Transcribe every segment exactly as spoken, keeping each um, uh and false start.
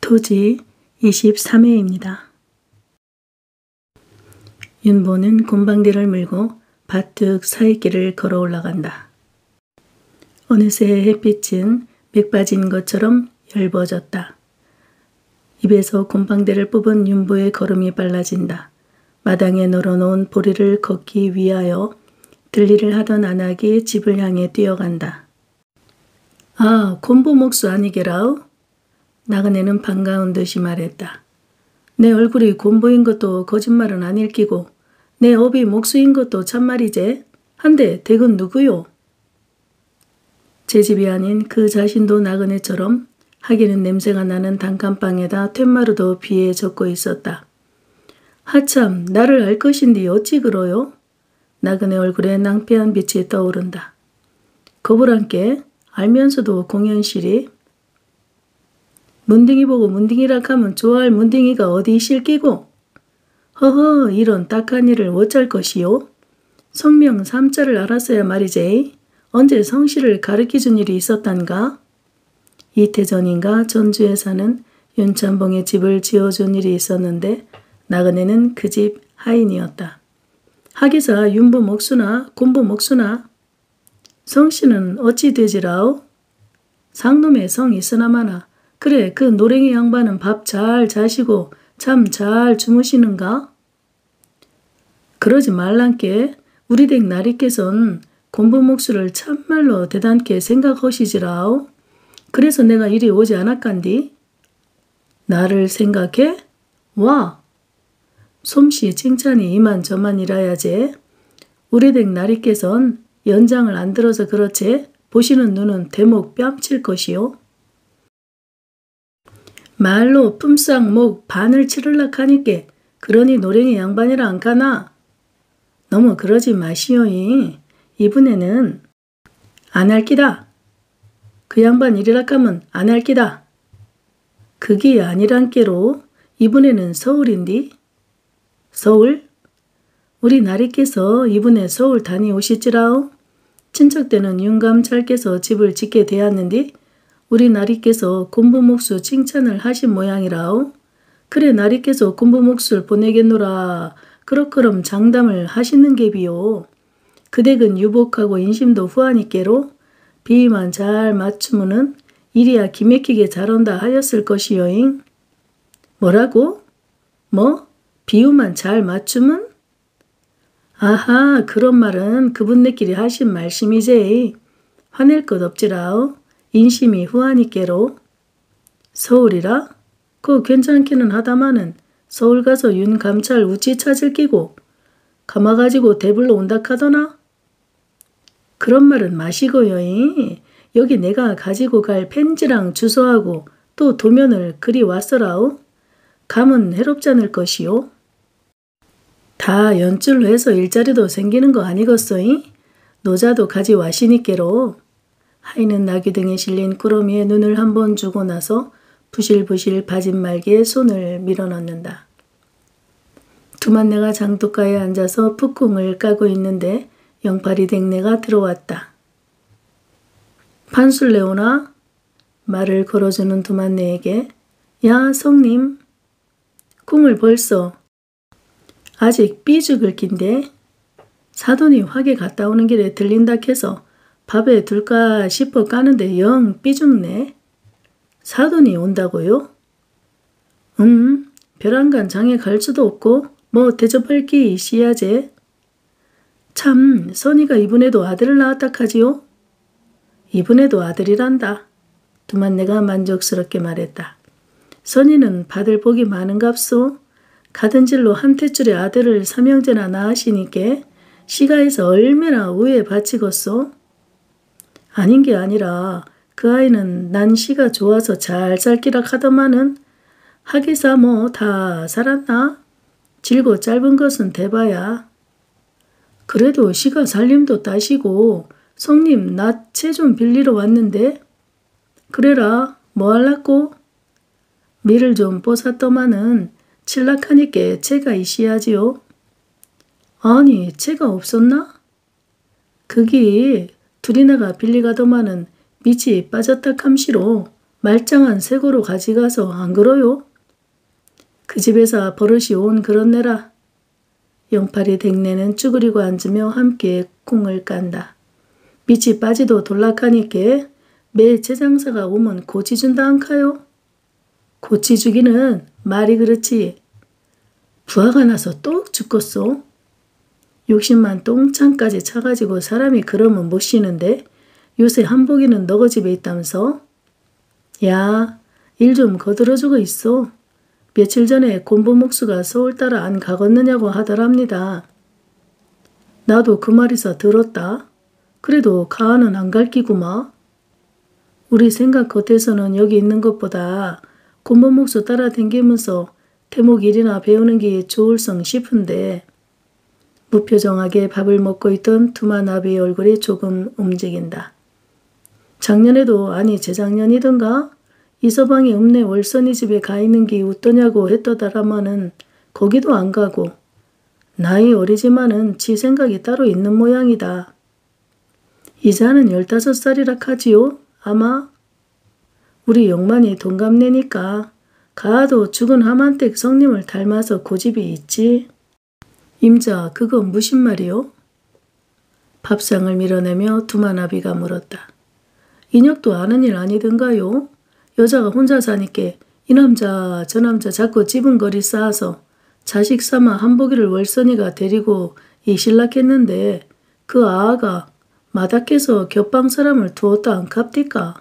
토지 이십삼 회입니다. 윤보는 곰방대를 물고 바뜩 사이길을 걸어 올라간다. 어느새 햇빛은 맥 빠진 것처럼 엷어졌다. 입에서 곰방대를 뽑은 윤보의 걸음이 빨라진다. 마당에 널어놓은 보리를 걷기 위하여 들리를 하던 안악이 집을 향해 뛰어간다. 아, 곰보 목수 아니게라우? 나그네는 반가운 듯이 말했다. 내 얼굴이 곰보인 것도 거짓말은 아닐 끼고 내 업이 목수인 것도 참말이제. 한데 댁은 누구요? 제 집이 아닌 그 자신도 나그네처럼 하기는 냄새가 나는 단칸방에다 퇴마루도 비에 젖고 있었다. 하참, 나를 알 것인디 어찌 그러요? 나그네 얼굴에 낭패한 빛이 떠오른다. 거부란께 알면서도 공연실이 문딩이 보고 문딩이라 하면 좋아할 문딩이가 어디 실끼고? 허허, 이런 딱한 일을 어쩔 것이요? 성명 삼자를 알았어야 말이제. 언제 성씨를 가르쳐준 일이 있었단가? 이태 전인가 전주에 사는 윤찬봉의 집을 지어준 일이 있었는데 나그네는 그 집 하인이었다. 하기사 윤보 목수나 곰보 목수나 성씨는 어찌 되지라오? 상놈의 성 있으나마나 그래 그 노랭이 양반은 밥 잘 자시고 잠 잘 주무시는가? 그러지 말란께 우리 댁 나리께선 곰보 목수를 참말로 대단케 생각하시지라오. 그래서 내가 이리 오지 않았간디? 나를 생각해? 와! 솜씨 칭찬이 이만저만이라야제. 우리 댁 나리께선 연장을 안 들어서 그렇지 보시는 눈은 대목 뺨칠 것이요. 말로 품삯 목 반을 치를락 하니께 그러니 노랭이 양반이라 안 가나? 너무 그러지 마시오이. 이분에는 안 할기다. 그 양반 이리락 하면 안 할기다. 그게 아니란께로 이분에는 서울인디? 서울? 우리 나리께서 이분에 서울 다니오시지라오? 친척때는 윤감찰께서 집을 짓게 되었는디 우리 나리께서 곰보 목수 칭찬을 하신 모양이라오. 그래 나리께서 곰보 목수를 보내겠노라 그럭그럼 장담을 하시는 게비요. 그 댁은 유복하고 인심도 후하니께로 비위만 잘 맞추면은 이리야 기맥히게 잘한다 하였을 것이여잉. 뭐라고? 뭐? 비유만 잘 맞추면? 아하, 그런 말은 그분네끼리 하신 말씀이제. 화낼 것 없지라오. 인심이 후하니께로. 서울이라? 그거 괜찮기는 하다마는 서울 가서 윤 감찰 우치 찾을 끼고 감아가지고 대불러 온다 카더나? 그런 말은 마시고요잉. 여기 내가 가지고 갈 펜지랑 주소하고 또 도면을 그리 왔어라오. 감은 해롭잖을 것이요. 다 연줄로 해서 일자리도 생기는 거 아니겠소잉? 노자도 가지 와시니께로. 하인은 나귀등에 실린 꾸러미에 눈을 한번 주고 나서 부실부실 바진 말기에 손을 밀어넣는다. 두만내가 장독가에 앉아서 푹궁을 까고 있는데 영팔이 댁내가 들어왔다. 판술 내오나? 말을 걸어주는 두만내에게 야 성님 궁을 벌써 아직 삐죽을 낀데 사돈이 화계 갔다 오는 길에 들린다 해서 밥에 둘까 싶어 까는데 영 삐죽네. 사돈이 온다고요? 음, 벼랑간 장에 갈 수도 없고 뭐 대접할 게 있어야제. 참 선이가 이분에도 아들을 낳았다 카지요? 이분에도 아들이란다. 두만내가 만족스럽게 말했다. 선이는 받을 복이 많은갑소. 가던 질로 한태줄의 아들을 삼형제나 낳으시니께 시가에서 얼마나 우에 바치겠소? 아닌 게 아니라 그 아이는 난 시가 좋아서 잘 살기라 하더만은 하기사 뭐 다 살았나? 질고 짧은 것은 대봐야. 그래도 시가 살림도 따시고 성님 낫채 좀 빌리러 왔는데 그래라 뭐 할라꼬? 밀을 좀 뽀샀더만은 칠락하니께 채가 있어야지요. 아니 채가 없었나? 그기 둘이나가 빌리가더만은 밑이 빠졌다 함시로 말짱한 새고로 가져가서 안 그러요? 그 집에서 버릇이 온 그렇네라. 영팔이 댕내는 쭈그리고 앉으며 함께 콩을 깐다. 밑이 빠지도 돌락하니께 매 제장사가 오면 고치준다 안카요? 고치주기는 말이 그렇지. 부하가 나서 또 죽겠소? 욕심만 똥창까지 차가지고 사람이 그러면 못 쉬는데 요새 한복이는 너거 집에 있다면서? 야, 일 좀 거들어주고 있어. 며칠 전에 곤보목수가 서울 따라 안 가겠느냐고 하더랍니다. 나도 그 말이서 들었다. 그래도 가안은 안 갈 끼구마. 우리 생각 겉에서는 여기 있는 것보다 곤보목수 따라 댕기면서 대목 일이나 배우는 게 좋을성 싶은데 무표정하게 밥을 먹고 있던 두만아비의 얼굴이 조금 움직인다. 작년에도 아니 재작년이던가 이서방이 읍내 월선이 집에 가 있는 게 어떠냐고 했더라마는 거기도 안 가고 나이 어리지만은 지 생각이 따로 있는 모양이다. 이자는 열다섯 살이라 하지요? 아마? 우리 영만이 동갑내니까 가도 죽은 하만댁 성님을 닮아서 고집이 있지. 임자 그거 무슨 말이요? 밥상을 밀어내며 두만아비가 물었다. 인혁도 아는 일 아니던가요? 여자가 혼자 사니께 이 남자 저 남자 자꾸 지분거리 쌓아서 자식 삼아 한복이를 월선이가 데리고 이실락했는데 그 아아가 마닥해서 겹방 사람을 두었다 안 갑디까?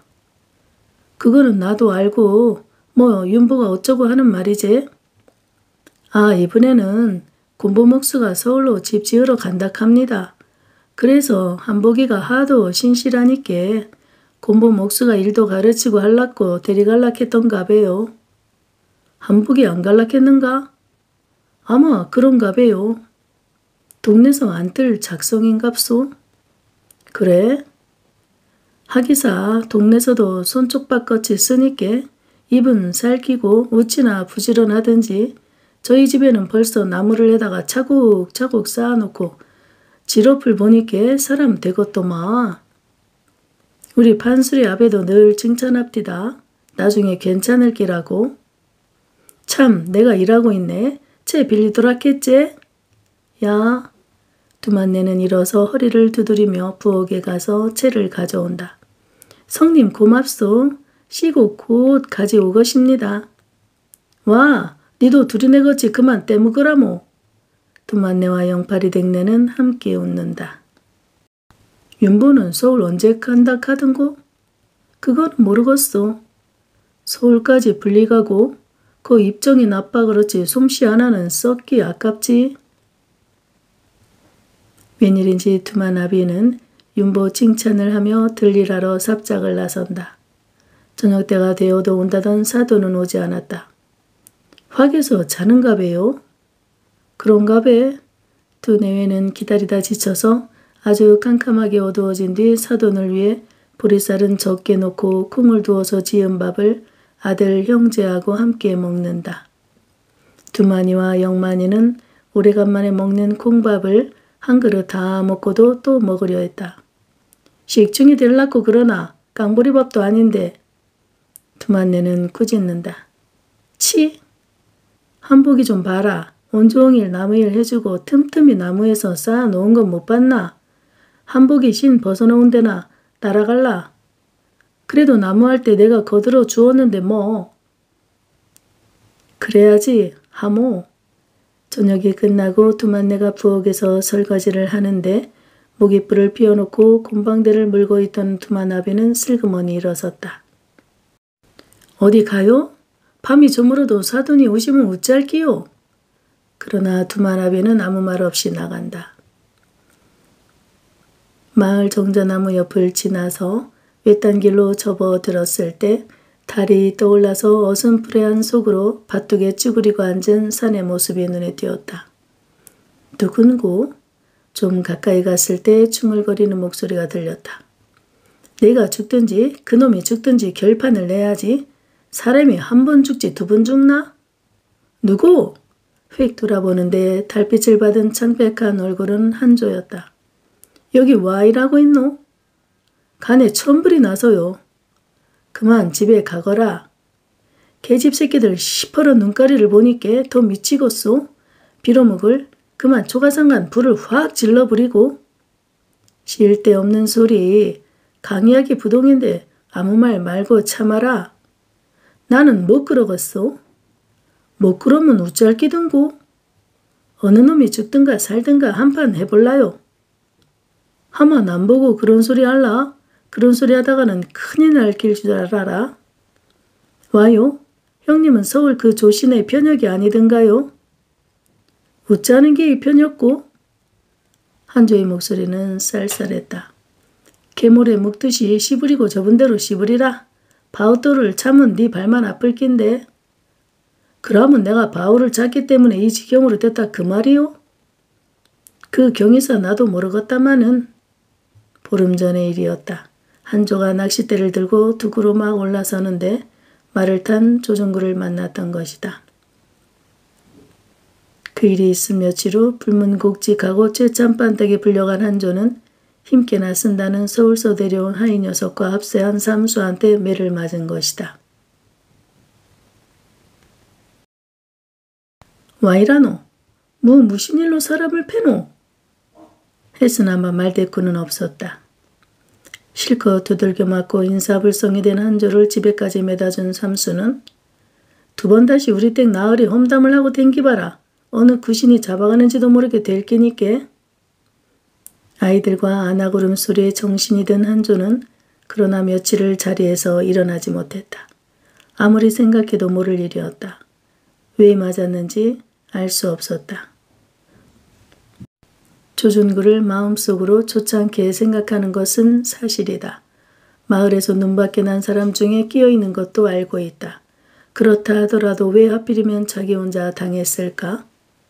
그거는 나도 알고 뭐 윤보가 어쩌고 하는 말이지? 아 이번에는 곤보목수가 서울로 집 지으러 간다 합니다. 그래서 한복이가 하도 신실하니께 곤보목수가 일도 가르치고 할락고 데리갈락 했던가 배요. 한복이 안 갈락했는가? 아마 그런가 배요. 동네서 안 뜰 작성인갑소? 그래? 하기사 동네서도 손쪽밥같이 쓰니께 입은 살기고 어찌나 부지런하든지 저희 집에는 벌써 나무를 내다가 차곡차곡 쌓아놓고 지rop을 보니께 사람 되것도마. 우리 판수리 아베도 늘 칭찬합디다. 나중에 괜찮을 기라고. 참 내가 일하고 있네. 채 빌리더라겠제? 야. 두만내는 일어서 허리를 두드리며 부엌에 가서 채를 가져온다. 성님 고맙소. 쉬고 곧 가져오것입니다. 와 니도 두리네거지 그만 떼먹으라모. 두만내와 영팔이 댕내는 함께 웃는다. 윤보는 서울 언제 간다 카든고? 그건 모르겠소. 서울까지 분리가고 그 입정이 나빠 그렇지 솜씨 하나는 썩기 아깝지. 웬일인지 두만아비는 윤보 칭찬을 하며 들리라러 삽작을 나선다. 저녁때가 되어도 온다던 사돈은 오지 않았다. 확에서 자는가 배요? 그런가 배. 두 내외는 기다리다 지쳐서 아주 캄캄하게 어두워진 뒤 사돈을 위해 보리쌀은 적게 놓고 콩을 두어서 지은 밥을 아들 형제하고 함께 먹는다. 두만이와 영만이는 오래간만에 먹는 콩밥을 한 그릇 다 먹고도 또 먹으려 했다. 식중이 될라고 그러나 깡보리밥도 아닌데. 두만네는 꾸짖는다. 치! 한복이 좀 봐라. 온종일 나무일 해주고 틈틈이 나무에서 쌓아놓은 건 못 봤나? 한복이 신 벗어놓은 데나 날아갈라. 그래도 나무할 때 내가 거들어 주었는데 뭐. 그래야지 하모. 저녁이 끝나고 두만네가 부엌에서 설거지를 하는데 모깃불을 피워놓고 곰방대를 물고 있던 두만아비는 슬그머니 일어섰다. 어디 가요? 밤이 저물어도 사돈이 오시면 어찌할기요? 그러나 두만아비는 아무 말 없이 나간다. 마을 정자나무 옆을 지나서 외딴 길로 접어들었을 때 달이 떠올라서 어슴푸레한 속으로 바둑에 쭈그리고 앉은 산의 모습이 눈에 띄었다. 누군고? 좀 가까이 갔을 때 중얼거리는 목소리가 들렸다. 내가 죽든지 그놈이 죽든지 결판을 내야지. 사람이 한 번 죽지 두 번 죽나? 누구? 휙 돌아보는데 달빛을 받은 창백한 얼굴은 한조였다. 여기 와 일하고 있노? 간에 천불이 나서요. 그만 집에 가거라. 계집 새끼들 시퍼런 눈가리를 보니께 더 미치겠소. 빌어먹을 그만 초가상간 불을 확 질러버리고. 쓸데없는 소리. 강이야기 부동인데 아무 말 말고 참아라. 나는 못 그러겠소. 못 그러면 우짤 끼든고. 어느 놈이 죽든가 살든가 한판 해볼라요. 하만 안 보고 그런 소리 할라. 그런 소리 하다가는 큰일 날 길 줄 알아라. 와요. 형님은 서울 그 조신의 편역이 아니든가요? 웃자는 게 이 편이었고. 한조의 목소리는 쌀쌀했다. 개모래 묵듯이 씨부리고 접은 대로 씨부리라. 바우돌을 참은 네 발만 아플 낀데. 그러면 내가 바우를 잤기 때문에 이 지경으로 됐다 그 말이요? 그 경위사 나도 모르겠다마는. 보름 전의 일이었다. 한조가 낚싯대를 들고 둑으로 막 올라서는데 말을 탄 조종구를 만났던 것이다. 그 일이 있은 며칠 후 불문곡직하고 쇠참반댁에 불려간 한조는 힘께나 쓴다는 서울서 데려온 하이 녀석과 합세한 삼수한테 매를 맞은 것이다. 와이라노? 뭐 무슨 일로 사람을 패노? 했으나마 말대꾸는 없었다. 실컷 두들겨 맞고 인사불성이 된 한조를 집에까지 매다준 삼수는 두 번 다시 우리 댁 나으리 험담을 하고 댕기봐라. 어느 구신이 잡아가는지도 모르게 될 끼니께. 아이들과 아나구름 소리에 정신이 든 한조는 그러나 며칠을 자리에서 일어나지 못했다. 아무리 생각해도 모를 일이었다. 왜 맞았는지 알 수 없었다. 조준구를 마음속으로 초창게 생각하는 것은 사실이다. 마을에서 눈밖에 난 사람 중에 끼어있는 것도 알고 있다. 그렇다 하더라도 왜 하필이면 자기 혼자 당했을까?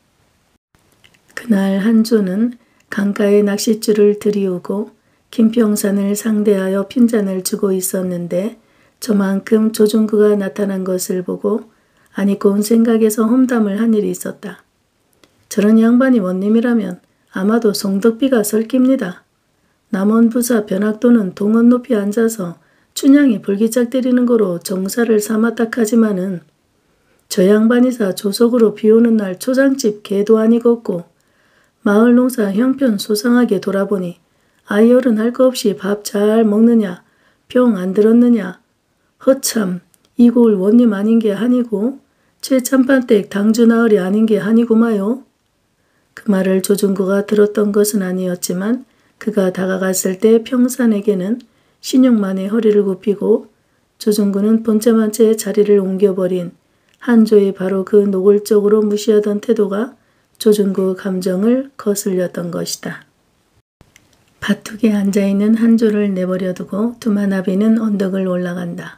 그날 한조는 강가에 낚싯줄을 들이우고 김평산을 상대하여 핀잔을 주고 있었는데 저만큼 조준구가 나타난 것을 보고 아니고 온 생각에서 험담을 한 일이 있었다. 저런 양반이 원님이라면 아마도 송덕비가 설깁니다. 남원부사 변학도는 동원 높이 앉아서 춘향이 불기짝 때리는 거로 정사를 삼았다 하지만은 저 양반이사 조석으로 비오는 날 초장집 개도 아니겠고 마을 농사 형편 소상하게 돌아보니 아이 어른 할 거 없이 밥 잘 먹느냐 병 안 들었느냐 허참 이골 원님 아닌 게 아니고 최참판댁 당주나으리 아닌 게 아니구마요. 그 말을 조준구가 들었던 것은 아니었지만 그가 다가갔을 때 평산에게는 신용만의 허리를 굽히고 조준구는 번째만째 자리를 옮겨버린 한조의 바로 그 노골적으로 무시하던 태도가 조준구 감정을 거슬렸던 것이다. 밭둑에 앉아있는 한조를 내버려두고 두만아비는 언덕을 올라간다.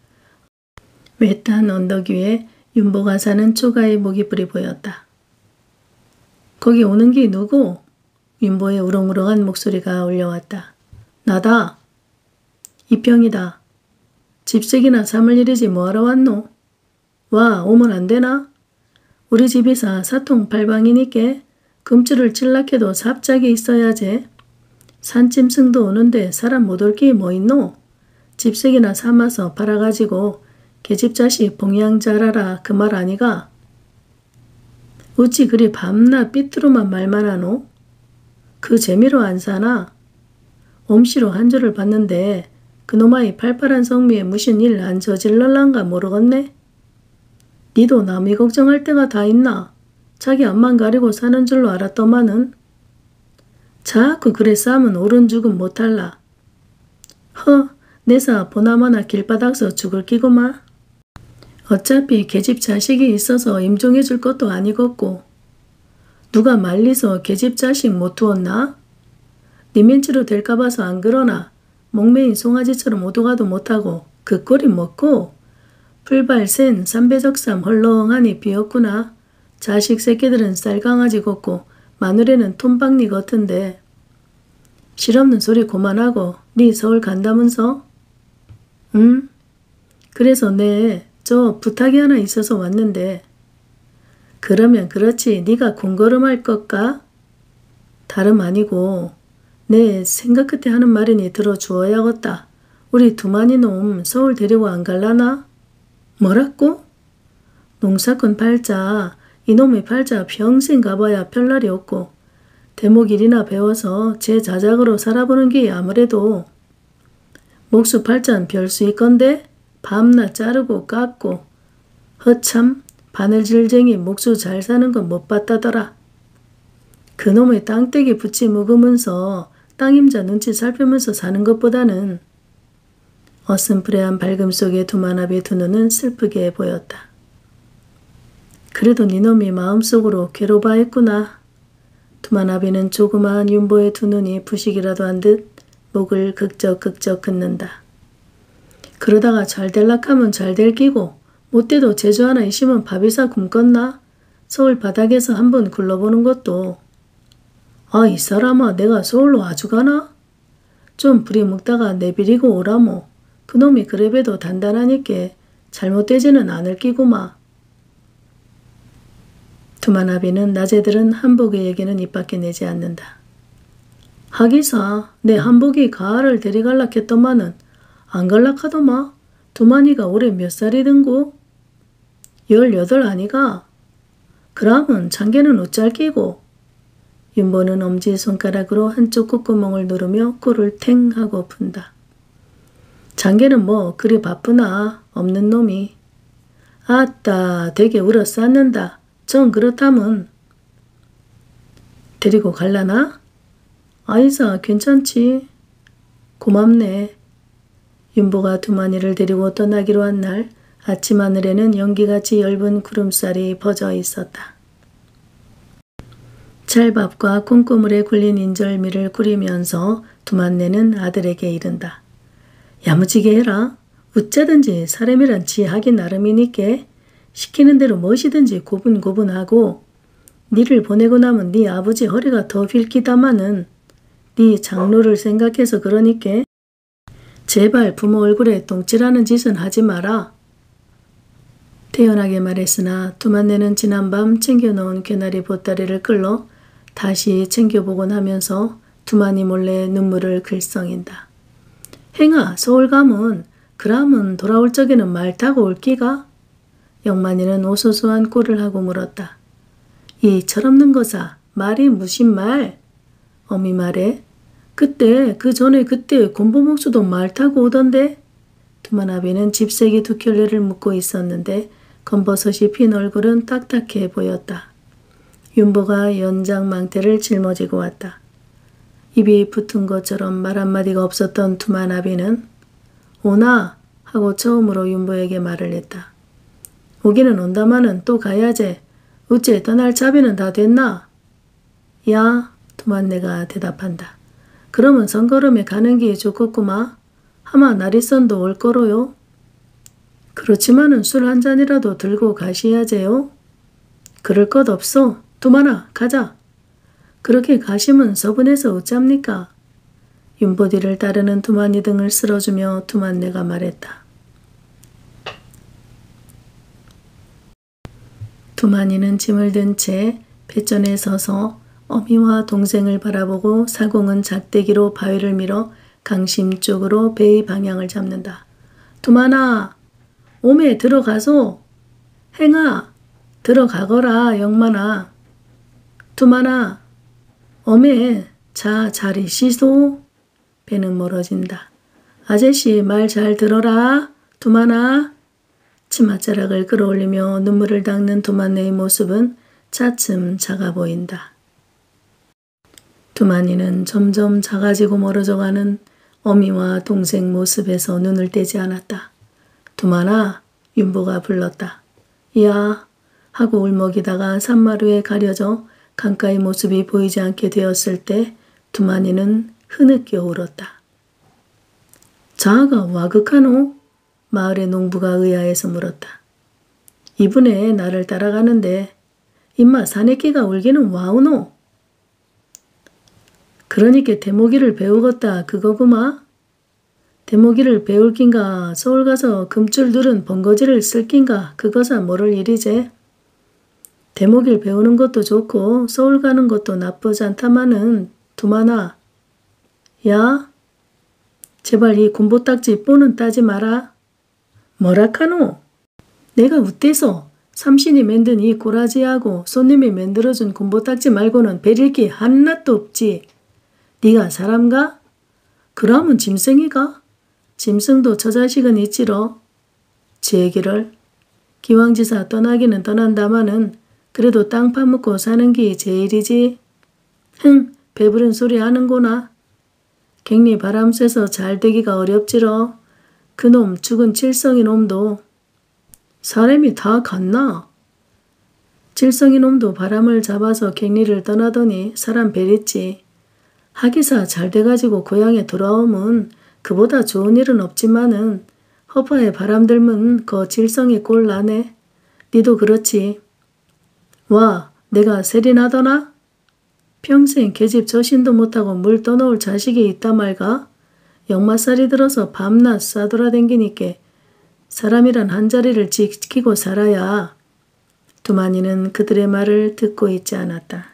외딴 언덕 위에 윤보가 사는 초가의 모기불이 보였다. 거기 오는 게 누구? 윤보의 우렁우렁한 목소리가 울려왔다. 나다. 이평이다. 집색이나 삼을 일이지 뭐하러 왔노? 와 오면 안 되나? 우리 집이사 사통 팔방이니께 금줄을 칠락해도 삽짝이 있어야지. 산짐승도 오는데 사람 못 올 게 뭐 있노? 집색이나 삼아서 팔아가지고 계집자식 봉양 잘하라 그 말 아니가? 어찌 그리 밤낮 삐뚤어만 말만 하노? 그 재미로 안 사나? 옴시로 한조를 봤는데 그놈아이 팔팔한 성미에 무슨 일 안 저질럴란가 모르겠네? 니도 남이 걱정할 때가 다 있나? 자기 앞만 가리고 사는 줄로 알았더만은. 자꾸 그래 싸면 옳은 죽음 못할라. 허, 내사 보나마나 길바닥서 죽을 끼고마. 어차피 계집 자식이 있어서 임종해 줄 것도 아니겠고. 누가 말리서 계집 자식 못 두었나? 니면치로 될까 봐서 안 그러나 목매인 송아지처럼 오도가도 못하고 그 꼴이 먹고 풀발 센 삼배적삼 헐렁하니 비었구나. 자식 새끼들은 쌀강아지 같고 마누레는 톰박니 같은데. 실없는 소리 그만하고 니 서울 간다면서? 응? 그래서 내 저 부탁이 하나 있어서 왔는데. 그러면 그렇지 니가 공걸음할 것까? 다름 아니고 내 생각 끝에 하는 말이니 들어주어야겠다. 우리 두만이 놈 서울 데리고 안 갈라나? 뭐라고? 농사꾼 팔자, 이놈의 팔자 평생 가봐야 별날이 없고 대목일이나 배워서 제 자작으로 살아보는 게 아무래도 목수 팔자는 별수 있건데 밤낮 자르고 깎고 허참 바늘질쟁이 목수 잘 사는 건 못 봤다더라. 그놈의 땅떼기 붙이 묵으면서 땅임자 눈치 살피면서 사는 것보다는 어슴푸레한 밝음 속에 두만아비의 두 눈은 슬프게 보였다. 그래도 니놈이 마음속으로 괴로워했구나. 두만아비는 조그마한 윤보의 두 눈이 부식이라도 한 듯 목을 극적극적 긋는다. 그러다가 잘 될락하면 잘 될 끼고 못돼도 제주 하나 있으면 밥이사 굶겠나? 서울 바닥에서 한번 굴러보는 것도. 아, 이 사람아, 내가 서울로 아주 가나? 좀 부리 묵다가 내비리고 오라모. 그놈이 그래봬도 단단하니까 잘못되지는 않을 끼구마. 두만아비는 낮에들은 한복의 얘기는 입 밖에 내지 않는다. 하기사 내 한복이 가을을 데리갈락 했더만은 안 갈락하더마. 두만이가 올해 몇 살이 든고? 열여덟 아니가? 그러면 장계는 어쩔 끼고? 윤보는 엄지손가락으로 한쪽 콧구멍을 누르며 코를 탱 하고 푼다. 장계는 뭐 그리 바쁘나 없는 놈이. 아따 되게 울어 쌓는다. 전 그렇다면 데리고 갈라나? 아이사 괜찮지? 고맙네. 윤보가 두만이를 데리고 떠나기로 한 날 아침 하늘에는 연기같이 엷은 구름살이 퍼져 있었다. 찰밥과 콩고물에 굴린 인절미를 꾸리면서 두만네는 아들에게 이른다. 야무지게 해라. 어쩌든지 사람이란 지 하기 나름이니까 시키는 대로 무엇이든지 고분고분하고 니를 보내고 나면 니 아버지 허리가 더 빌기다마는 니 장로를 생각해서 그러니까 제발 부모 얼굴에 똥칠하는 짓은 하지 마라. 태연하게 말했으나 두만네는 지난밤 챙겨놓은 개나리 보따리를 끌러 다시 챙겨보곤 하면서 두만이 몰래 눈물을 글썽인다. 행아 서울 가면 그라면 돌아올 적에는 말 타고 올 끼가? 영만이는 오소소한 꼴을 하고 물었다. 이 철없는 거사 말이 무슨 말? 어미 말해. 그때 그 전에 그때 곤보목수도 말 타고 오던데? 두만아비는 집세기 두 켤레를 묶고 있었는데 검버섯이 핀 얼굴은 딱딱해 보였다. 윤보가 연장망태를 짊어지고 왔다. 입이 붙은 것처럼 말 한마디가 없었던 두만아비는 오나 하고 처음으로 윤보에게 말을 했다. 오기는 온다마는 또 가야제. 어째 떠날 차비는 다 됐나? 야, 두만네가 대답한다. 그러면 선걸음에 가는 게 좋겠구마. 하마 나리선도 올 거로요. 그렇지만은 술 한 잔이라도 들고 가시야제요. 그럴 것 없소. 두만아 가자. 그렇게 가시면 서분해서 어쩝니까? 윤보디를 따르는 두만이 등을 쓸어주며 두만네가 말했다. 두만이는 짐을 든 채 뱃전에 서서 어미와 동생을 바라보고 사공은 작대기로 바위를 밀어 강심 쪽으로 배의 방향을 잡는다. 두만아 오메 들어가소. 행아 들어가거라 영만아. 두만아 어메 자 자리 시소. 배는 멀어진다. 아저씨 말 잘 들어라. 두만아. 치맛자락을 끌어올리며 눈물을 닦는 두만네의 모습은 차츰 작아 보인다. 두만이는 점점 작아지고 멀어져가는 어미와 동생 모습에서 눈을 떼지 않았다. 두만아, 윤보가 불렀다. 야 하고 울먹이다가 산마루에 가려져 강가의 모습이 보이지 않게 되었을 때 두만이는 흐느껴 울었다. 자아가 와극하노? 마을의 농부가 의아해서 물었다. 이분에 나를 따라가는데 임마 사내끼가 울기는 와우노? 그러니까 대모기를 배우겠다 그거구마? 대모기를 배울 낀가 서울 가서 금줄 두른 번거지를 쓸 낀가 그거사 모를 일이제. 대모기를 배우는 것도 좋고 서울 가는 것도 나쁘지 않다마는 두만아. 야 제발 이 군보딱지 뽀는 따지 마라. 뭐라카노? 내가 우때서 삼신이 만든 이 꼬라지하고 손님이 만들어준 군보딱지 말고는 베릴 게 하나도 없지. 네가 사람가? 그러면 짐승이가? 짐승도 저 자식은 있지러. 제 얘기를 기왕지사 떠나기는 떠난다마는 그래도 땅 파묻고 사는 게 제일이지. 흥, 배부른 소리 하는구나. 갱리 바람 쐬서 잘 되기가 어렵지러. 그놈 죽은 칠성이 놈도. 사람이 다 갔나? 칠성이 놈도 바람을 잡아서 갱리를 떠나더니 사람 베렸지. 하기사 잘 돼가지고 고향에 돌아오면 그보다 좋은 일은 없지만은 허파에 바람 들면 거 칠성이 꼴 나네. 니도 그렇지. 와, 내가 세리나더나? 평생 계집 저신도 못하고 물 떠놓을 자식이 있다 말가? 역마살이 들어서 밤낮 싸돌아댕기니까 사람이란 한자리를 지키고 살아야. 두만이는 그들의 말을 듣고 있지 않았다.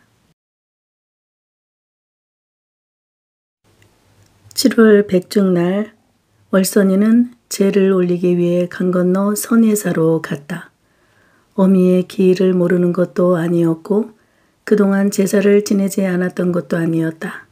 칠월 백중날 월선이는 제를 올리기 위해 강 건너 선예사로 갔다. 어미의 기일을 모르는 것도 아니었고 그동안 제사를 지내지 않았던 것도 아니었다.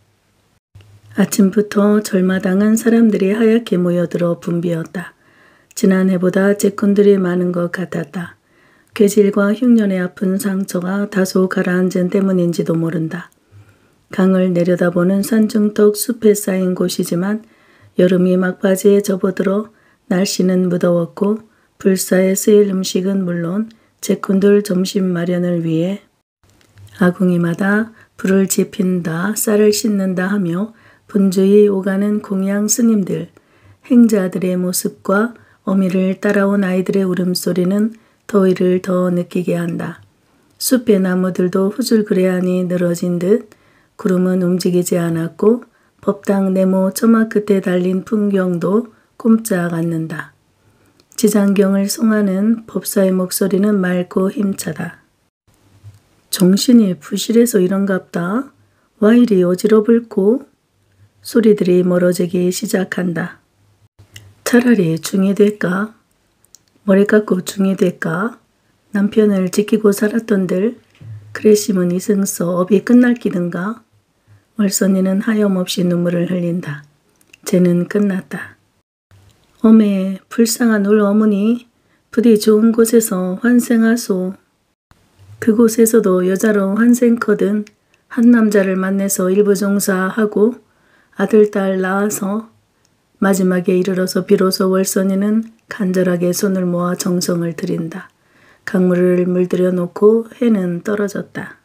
아침부터 절마당은 사람들이 하얗게 모여들어 붐비었다. 지난해보다 제꾼들이 많은 것 같았다. 괴질과 흉년에 아픈 상처가 다소 가라앉은 때문인지도 모른다. 강을 내려다보는 산중턱 숲에 쌓인 곳이지만 여름이 막바지에 접어들어 날씨는 무더웠고 불사에 쓰일 음식은 물론 제꾼들 점심 마련을 위해 아궁이마다 불을 지핀다, 쌀을 씻는다 하며 분주히 오가는 공양 스님들, 행자들의 모습과 어미를 따라온 아이들의 울음소리는 더위를 더 느끼게 한다. 숲의 나무들도 후줄그레하니 늘어진 듯 구름은 움직이지 않았고 법당 네모 처마 끝에 달린 풍경도 꼼짝 않는다. 지장경을 송하는 법사의 목소리는 맑고 힘차다. 정신이 부실해서 이런갑다. 와 이리 어지러불고. 소리들이 멀어지기 시작한다. 차라리 중이 될까? 머리 깎고 중이 될까? 남편을 지키고 살았던들 그랬으면 이승서 업이 끝날 기든가? 월선이는 하염없이 눈물을 흘린다. 쟤는 끝났다. 어메 불쌍한 울 어머니 부디 좋은 곳에서 환생하소. 그곳에서도 여자로 환생거든 한 남자를 만나서 일부 종사하고 아들 딸 낳아서 마지막에 이르러서 비로소 월선이는 간절하게 손을 모아 정성을 들인다. 강물을 물들여 놓고 해는 떨어졌다.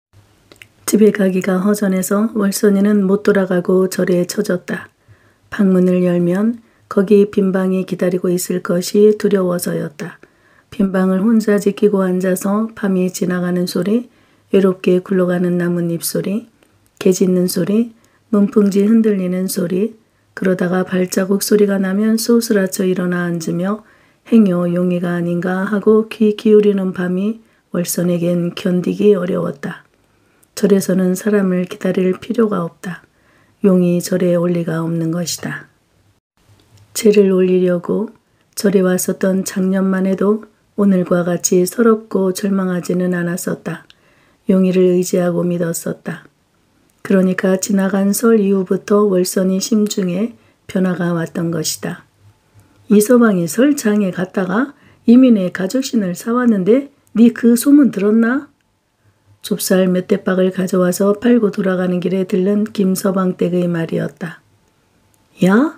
집에 가기가 허전해서 월선이는 못 돌아가고 절에 처졌다. 방문을 열면 거기 빈방이 기다리고 있을 것이 두려워서였다. 빈방을 혼자 지키고 앉아서 밤이 지나가는 소리, 외롭게 굴러가는 나뭇잎 소리, 개 짖는 소리, 문풍지 흔들리는 소리, 그러다가 발자국 소리가 나면 소스라쳐 일어나 앉으며 행여 용이가 아닌가 하고 귀 기울이는 밤이 월선에겐 견디기 어려웠다. 절에서는 사람을 기다릴 필요가 없다. 용이 절에 올 리가 없는 것이다. 제를 올리려고 절에 왔었던 작년만 해도 오늘과 같이 서럽고 절망하지는 않았었다. 용의를 의지하고 믿었었다. 그러니까 지나간 설 이후부터 월선이 심중에 변화가 왔던 것이다. 이서방이 설장에 갔다가 이민의 가죽신을 사왔는데 네 그 소문 들었나? 좁쌀 몇 대박을 가져와서 팔고 돌아가는 길에 들른 김서방 댁의 말이었다. 야?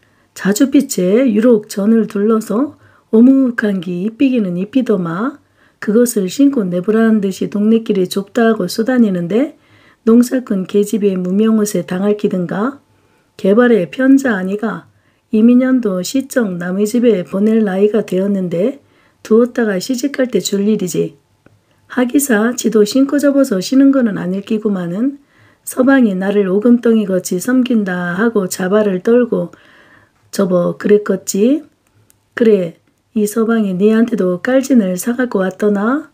자주빛에 유록 전을 둘러서 오묵한 기 이삐기는 이삐더마. 그것을 신고 내보라는 듯이 동네길이 좁다 하고 쏘다니는데 농사꾼 계집의 무명옷에 당할 기든가? 개발의 편자 아니가? 이민년도 시적 남의 집에 보낼 나이가 되었는데 두었다가 시집갈 때 줄 일이지. 하기사 지도 신고 접어서 쉬는 거는 아닐 끼구만은 서방이 나를 오금덩이 같이 섬긴다 하고 자발을 떨고 접어 그랬겠지. 그래 이 서방이 니한테도 깔진을 사갖고 왔더나?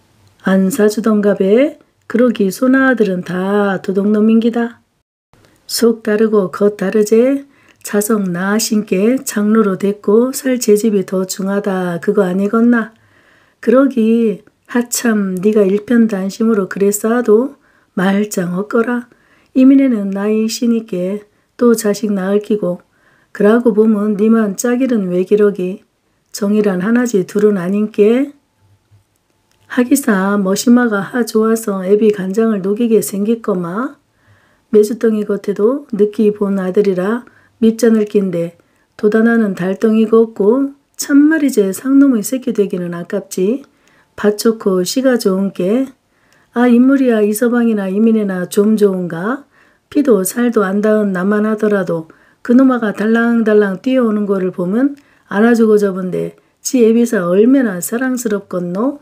안 사주던가 배? 그러기 소나 아들은 다 도둑놈인기다. 속 다르고 겉 다르제? 자석 나 신께 장로로 됐고 살 제집이 더 중하다 그거 아니겠나? 그러기 하참 네가 일편단심으로 그랬어도 말짱 엇거라. 이민에는 나이 시니께 또 자식 낳을 끼고 그러고 보면 니만 짝일은 왜 기러기. 정이란 하나지 둘은 아닌께. 하기사 머시마가 하 좋아서 애비 간장을 녹이게 생겼거마. 매주덩이 겉에도 늦기 본 아들이라 밑잔을 낀데 도다나는 달덩이가 없고 참말이제 상놈의 새끼 되기는 아깝지. 밭 좋고 시가 좋은께. 아 인물이야 이서방이나 이민이나 좀 좋은가? 피도 살도 안 닿은 나만 하더라도 그놈아가 달랑달랑 뛰어오는 거를 보면 안아주고 접은데 지 애비사 얼마나 사랑스럽건노?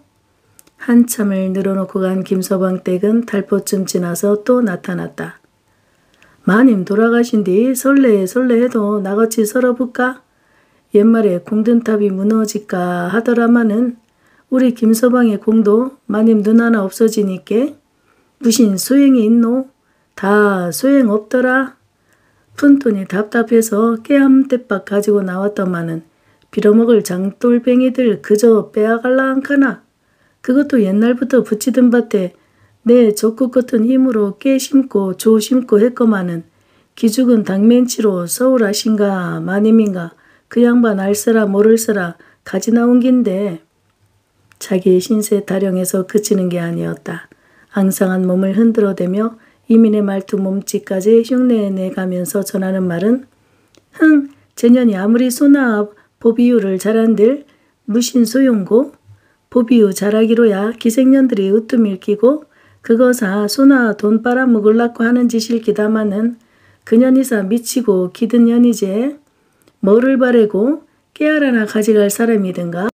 한참을 늘어놓고 간 김서방 댁은 달포쯤 지나서 또 나타났다. 마님 돌아가신 뒤 설레 설레해도 나같이 설어볼까? 옛말에 공든탑이 무너질까 하더라마는 우리 김서방의 공도 마님 눈 하나 없어지니께 무신 소행이 있노? 다 소행 없더라. 푼돈이 답답해서 깨 한 대박 가지고 나왔더만은 빌어먹을 장돌뱅이들 그저 빼앗갈라 한카나. 그것도 옛날부터 붙이던 밭에 내 적국 같은 힘으로 깨 심고 조 심고 했거만은 기죽은 당면치로 서울 아신가 마님인가 그 양반 알쓰라 모를쓰라 가지 나온 긴데 자기의 신세 타령에서 그치는 게 아니었다. 앙상한 몸을 흔들어대며 이민의 말투 몸짓까지 흉내내가면서 전하는 말은 흥 쟤년이 아무리 소나 보비유를 잘한들 무신 소용고 보비유 잘하기로야 기생년들이 으뜸일 끼고 그거사 소나 돈 빨아먹으려고 하는 짓일 기다마는 그년이사 미치고 기든 년이제. 뭐를 바래고 깨알하나 가져갈 사람이든가.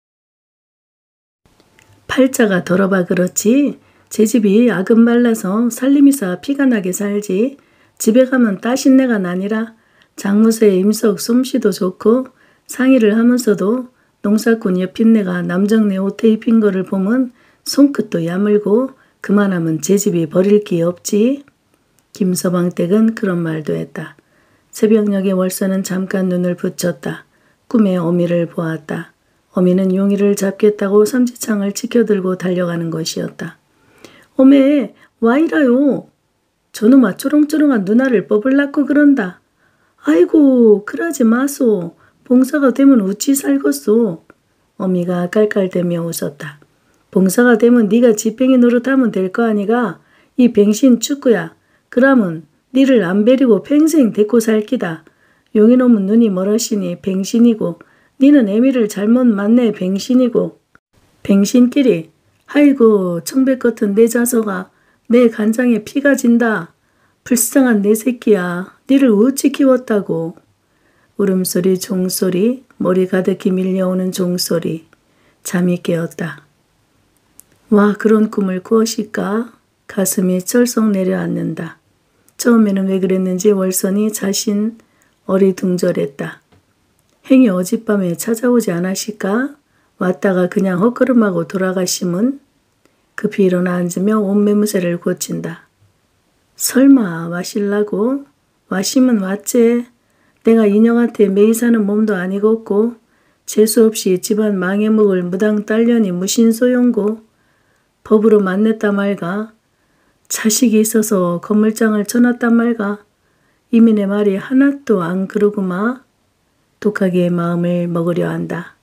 팔자가 더러봐 그렇지. 제 집이 악은 말라서 살림이사 피가 나게 살지. 집에 가면 따신내가 나니라. 장무새의 임석 솜씨도 좋고 상의를 하면서도 농사꾼 옆인내가 남정네 옷에 입힌 거를 보면 손끝도 야물고 그만하면 제 집이 버릴 게 없지. 김서방 댁은 그런 말도 했다. 새벽녘에 월서는 잠깐 눈을 붙였다. 꿈에 어미를 보았다. 어미는 용이를 잡겠다고 삼지창을 치켜들고 달려가는 것이었다. 어메 와이라요. 저놈아 초롱초롱한 누나를 뽑을라고 그런다. 아이고 그러지 마소. 봉사가 되면 우찌 살겄소. 어미가 깔깔대며 웃었다. 봉사가 되면 네가 지팽이 노릇하면 될 거 아니가. 이 뱅신 축구야. 그러면 니를 안 베리고 평생 데리고 살기다. 용이놈은 눈이 멀으시니 뱅신이고 니는 애미를 잘못 만내 뱅신이고. 뱅신끼리 아이고 청백 같은 내 자서가 내 간장에 피가 진다. 불쌍한 내 새끼야. 니를 어찌 키웠다고. 울음소리 종소리 머리 가득히 밀려오는 종소리. 잠이 깨었다. 와 그런 꿈을 꾸었을까? 가슴이 철썩 내려앉는다. 처음에는 왜 그랬는지 월선이 자신 어리둥절했다. 행이 어젯밤에 찾아오지 않았을까? 왔다가 그냥 헛걸음하고 돌아가시면 급히 일어나 앉으며 옷매무새를 고친다. 설마 와실라고? 와시면 왔제. 내가 인형한테 매이 사는 몸도 아니겠고 재수없이 집안 망해먹을 무당 딸년이 무신 소용고 법으로 만냈다 말가. 자식이 있어서 건물장을 쳐놨단 말가. 이민의 말이 하나도 안 그러구마. 독하게 마음을 먹으려 한다.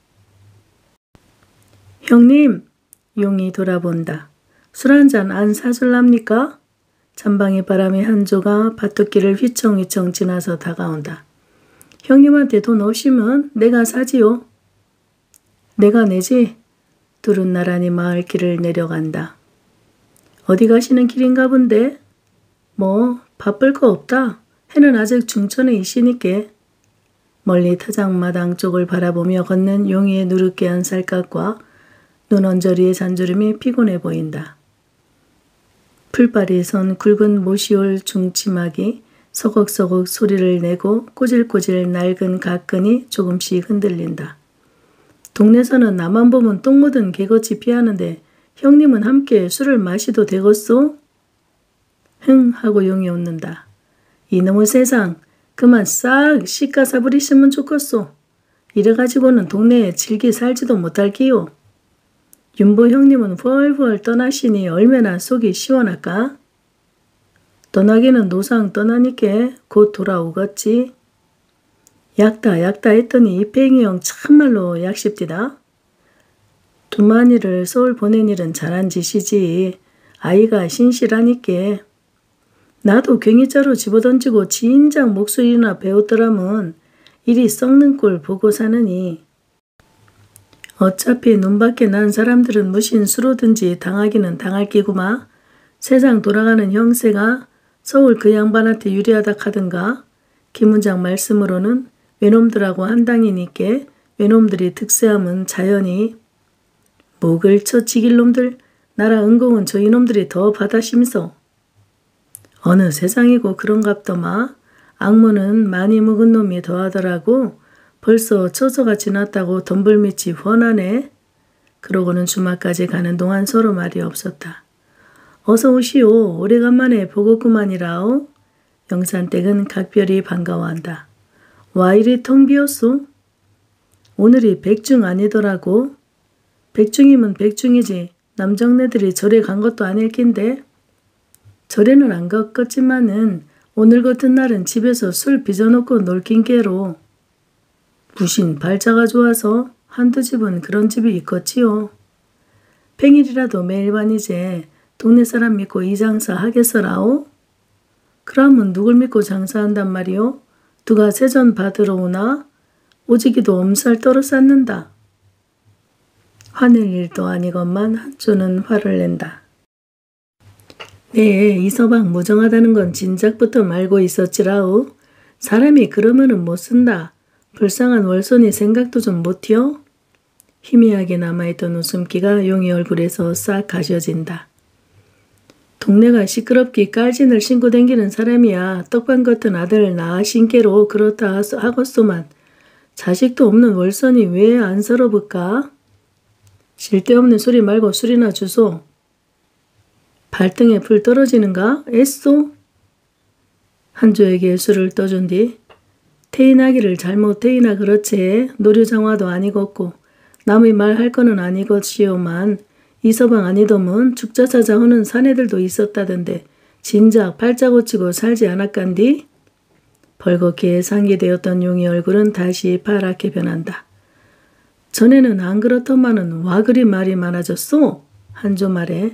형님, 용이 돌아본다. 술 한잔 안 사줄랍니까? 잔방의 바람의 한 조가 밭토끼를 휘청휘청 지나서 다가온다. 형님한테 돈 없으면 내가 사지요. 내가 내지? 둘은 나란히 마을길을 내려간다. 어디 가시는 길인가 본데? 뭐 바쁠 거 없다. 해는 아직 중천에 있으니께. 멀리 타작마당 쪽을 바라보며 걷는 용이의 누르깨한 살갗과 눈 언저리의 잔주름이 피곤해 보인다. 풀발이 선 굵은 모시올 중치막이 서걱서걱 소리를 내고 꼬질꼬질 낡은 가끈이 조금씩 흔들린다. 동네에서는 나만 보면 똥 묻은 개같이 피하는데 형님은 함께 술을 마시도 되겠소? 흥 하고 용이 웃는다. 이놈의 세상 그만 싹 씻가사 버리시면 좋겠소. 이래가지고는 동네에 질기 살지도 못할기요. 윤보 형님은 훨훨 떠나시니 얼마나 속이 시원할까? 떠나기는 노상 떠나니께 곧 돌아오겠지. 약다 약다 했더니 이팽이 형 참말로 약십디다. 두만이를 서울 보낸 일은 잘한 짓이지. 아이가 신실하니께. 나도 괭이자루 집어던지고 진작 목소리나 배웠더라면 이리 썩는 꼴 보고 사느니. 어차피 눈밖에 난 사람들은 무신 수로든지 당하기는 당할 끼구마. 세상 돌아가는 형세가 서울 그 양반한테 유리하다 카든가. 김문장 말씀으로는 외놈들하고 한당이니께 외놈들이 득세하면 자연히. 목을 쳐 지길 놈들. 나라 은공은 저 이놈들이 더 받아심소. 어느 세상이고 그런갑더마. 악무는 많이 묵은 놈이 더하더라고. 벌써 처서가 지났다고 덤불밑이 훤하네. 그러고는 주말까지 가는 동안 서로 말이 없었다. 어서 오시오. 오래간만에 보겠구만이라오. 영산댁은 각별히 반가워한다. 와 이리 텅 비었소? 오늘이 백중 아니더라고. 백중이면 백중이지. 남정네들이 절에 간 것도 아닐 낀데. 절에는 안 갔겠지만은 오늘 같은 날은 집에서 술 빚어놓고 놀긴 게로. 무신 발자가 좋아서 한두 집은 그런 집이 있겠지요. 평일이라도 매일 반이제 동네 사람 믿고 이 장사 하겠어라오? 그러면 누굴 믿고 장사한단 말이오? 누가 세전 받으러 오나? 오지기도 엄살 떨어 쌓는다. 화낼 일도 아니건만 한조는 화를 낸다. 네, 이 서방 무정하다는 건 진작부터 말고 있었지라오. 사람이 그러면은 못 쓴다. 불쌍한 월손이 생각도 좀 못해요? 희미하게 남아있던 웃음기가 용의 얼굴에서 싹 가셔진다. 동네가 시끄럽기 깔진을 신고 댕기는 사람이야 떡방 같은 아들 낳아 신께로 그렇다 하겠소만 자식도 없는 월손이 왜 안 서러울까? 쓸데없는 소리 말고 술이나 주소. 발등에 불 떨어지는가? 애쏘? 한조에게 술을 떠준 뒤 태인하기를 잘못 태이나 그렇지 노류장화도 아니겠고 남의 말 할 거는 아니것이오만 이 서방 아니더면 죽자사자 하는 사내들도 있었다던데 진작 팔자 고치고 살지 않았간디? 벌겋게 상기되었던 용의 얼굴은 다시 파랗게 변한다. 전에는 안 그렇더만은 와 그리 말이 많아졌소? 한조 말에.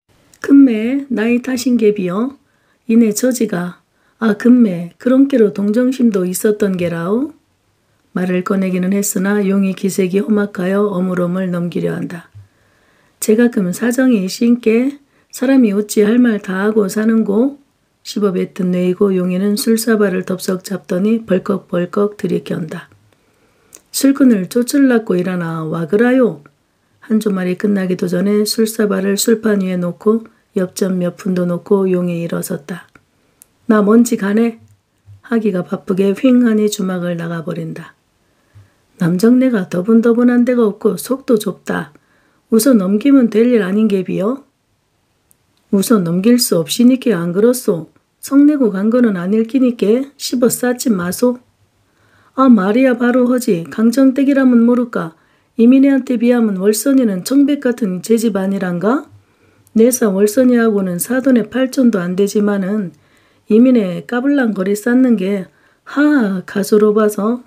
금매 나이 타신 게비요. 이내 저지가 아 금매 그런 게로 동정심도 있었던 게라오. 말을 꺼내기는 했으나 용의 기색이 험악하여 어물어물 넘기려 한다. 제가 금 사정이 신께 사람이 어찌 할 말 다 하고 사는고? 씹어뱉은 뇌이고 용이는 술사발을 덥석 잡더니 벌컥벌컥 들이켠다. 술꾼을 쫓을라고 일하나 와그라요. 한조 말이 끝나기도 전에 술사발을 술판 위에 놓고 엽전 몇 푼도 놓고 용이 일어섰다. 나 먼지 가네. 하기가 바쁘게 휑하니 주막을 나가버린다. 남정네가 더분더분한 데가 없고 속도 좁다. 웃어 넘기면 될 일 아닌 게비요? 웃어 넘길 수 없이니께 안 그렇소. 성내고 간 거는 아닐 끼니께 씹어 싸지 마소. 아 말이야 바로 허지. 강정댁이라면 모를까. 이민혜한테 비하면 월선이는 청백 같은 제집 아니란가? 내사 월선이하고는 사돈의 팔촌도 안 되지만은 이민혜 까불랑 거리 쌓는 게 하 가소로 봐서.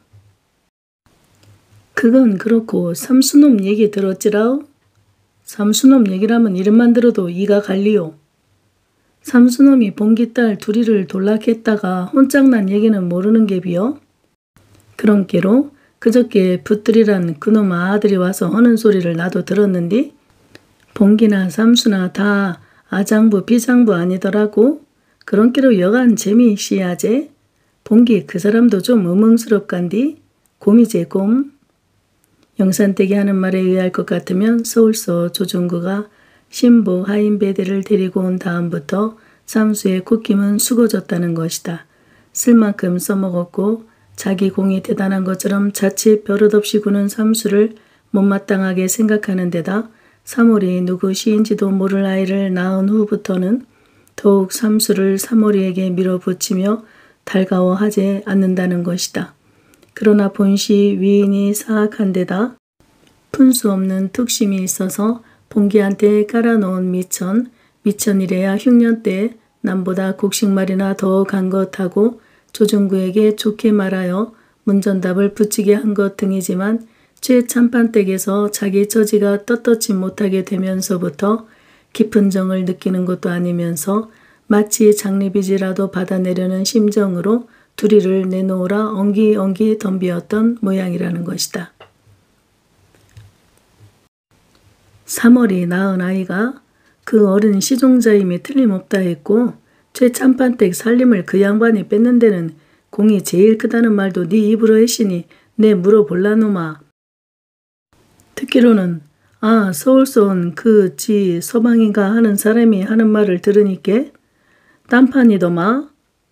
그건 그렇고 삼수놈 얘기 들었지라오? 삼수놈 얘기라면 이름만 들어도 이가 갈리오. 삼수놈이 봉기딸 둘이를 돌락했다가 혼짝난 얘기는 모르는 게비요? 그런 게로 그저께 붙들이란 그놈 아들이 와서 하는 소리를 나도 들었는디 봉기나 삼수나 다 아장부 비장부 아니더라고. 그런 게로 여간 재미있시야제. 봉기 그 사람도 좀 의문스럽간디. 곰이제 곰. 영산댁이 하는 말에 의할 것 같으면 서울서 조종구가 신부 하인배대를 데리고 온 다음부터 삼수의 콧김은 수고졌다는 것이다. 쓸 만큼 써먹었고 자기 공이 대단한 것처럼 자칫 버릇없이 구는 삼수를 못마땅하게 생각하는 데다 사몰이 누구 시인지도 모를 아이를 낳은 후부터는 더욱 삼수를 사몰이에게 밀어붙이며 달가워하지 않는다는 것이다. 그러나 본시 위인이 사악한 데다 푼수 없는 뚝심이 있어서 봉기한테 깔아놓은 미천, 미천이래야 흉년 때 남보다 곡식말이나 더 간 것하고 조중구에게 좋게 말하여 문전답을 붙이게 한 것 등이지만 최참판댁에서 자기 처지가 떳떳지 못하게 되면서부터 깊은 정을 느끼는 것도 아니면서 마치 장례비지라도 받아내려는 심정으로 두리를 내놓으라 엉기엉기 덤비었던 모양이라는 것이다. 삼월이 낳은 아이가 그 어른 시종자임이 틀림없다 했고 최참판댁 살림을 그 양반이 뺏는 데는 공이 제일 크다는 말도 네 입으로 했으니 내 물어볼라 놈아. 듣기로는 아 서울서 온 그 지 서방인가 하는 사람이 하는 말을 들으니께 딴판이더마.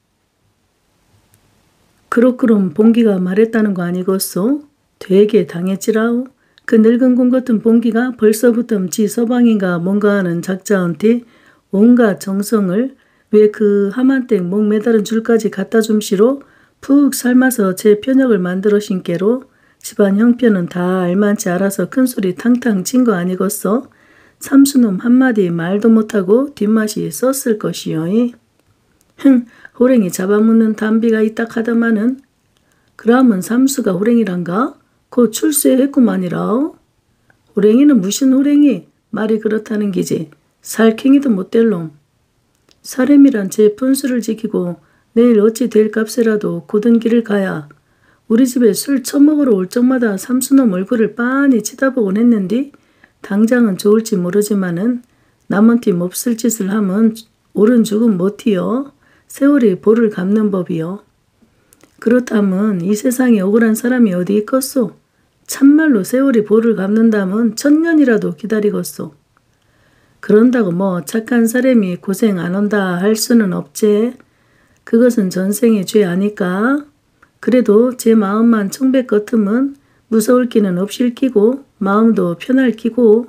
그렇그럼 봉기가 말했다는 거 아니겠소? 되게 당했지라오. 그 늙은 공 같은 봉기가 벌써부터 지 서방인가 뭔가 하는 작자한테 온갖 정성을 왜 그 하만댁 목 매다른 줄까지 갖다 줌시로 푹 삶아서 제 편역을 만들어 신께로 집안 형편은 다 알만치 알아서 큰소리 탕탕 친 거 아니겠어? 삼수놈 한마디 말도 못하고 뒷맛이 썼을 것이요. 흥, 호랭이 잡아먹는 담비가 있다 하더만은. 그러면 삼수가 호랭이란가? 곧 출세했구만이라. 호랭이는 무슨 호랭이? 말이 그렇다는 기지. 살쾡이도 못될 놈. 사람이란 제 분수를 지키고 내일 어찌 될 값이라도 고든 길을 가야. 우리 집에 술 처먹으러 올 적마다 삼수놈 얼굴을 빤히 치다보곤 했는디 당장은 좋을지 모르지만은 남은 팀 없을 짓을 하면 옳은 죽음 못이여. 세월이 볼을 갚는 법이요. 그렇다면 이 세상에 억울한 사람이 어디 있겠소? 참말로 세월이 볼을 갚는다면 천년이라도 기다리겠소. 그런다고 뭐 착한 사람이 고생 안 한다 할 수는 없지. 그것은 전생의 죄 아니까. 그래도 제 마음만 청백 같으면 무서울 기는 없을 끼고 마음도 편할 끼고.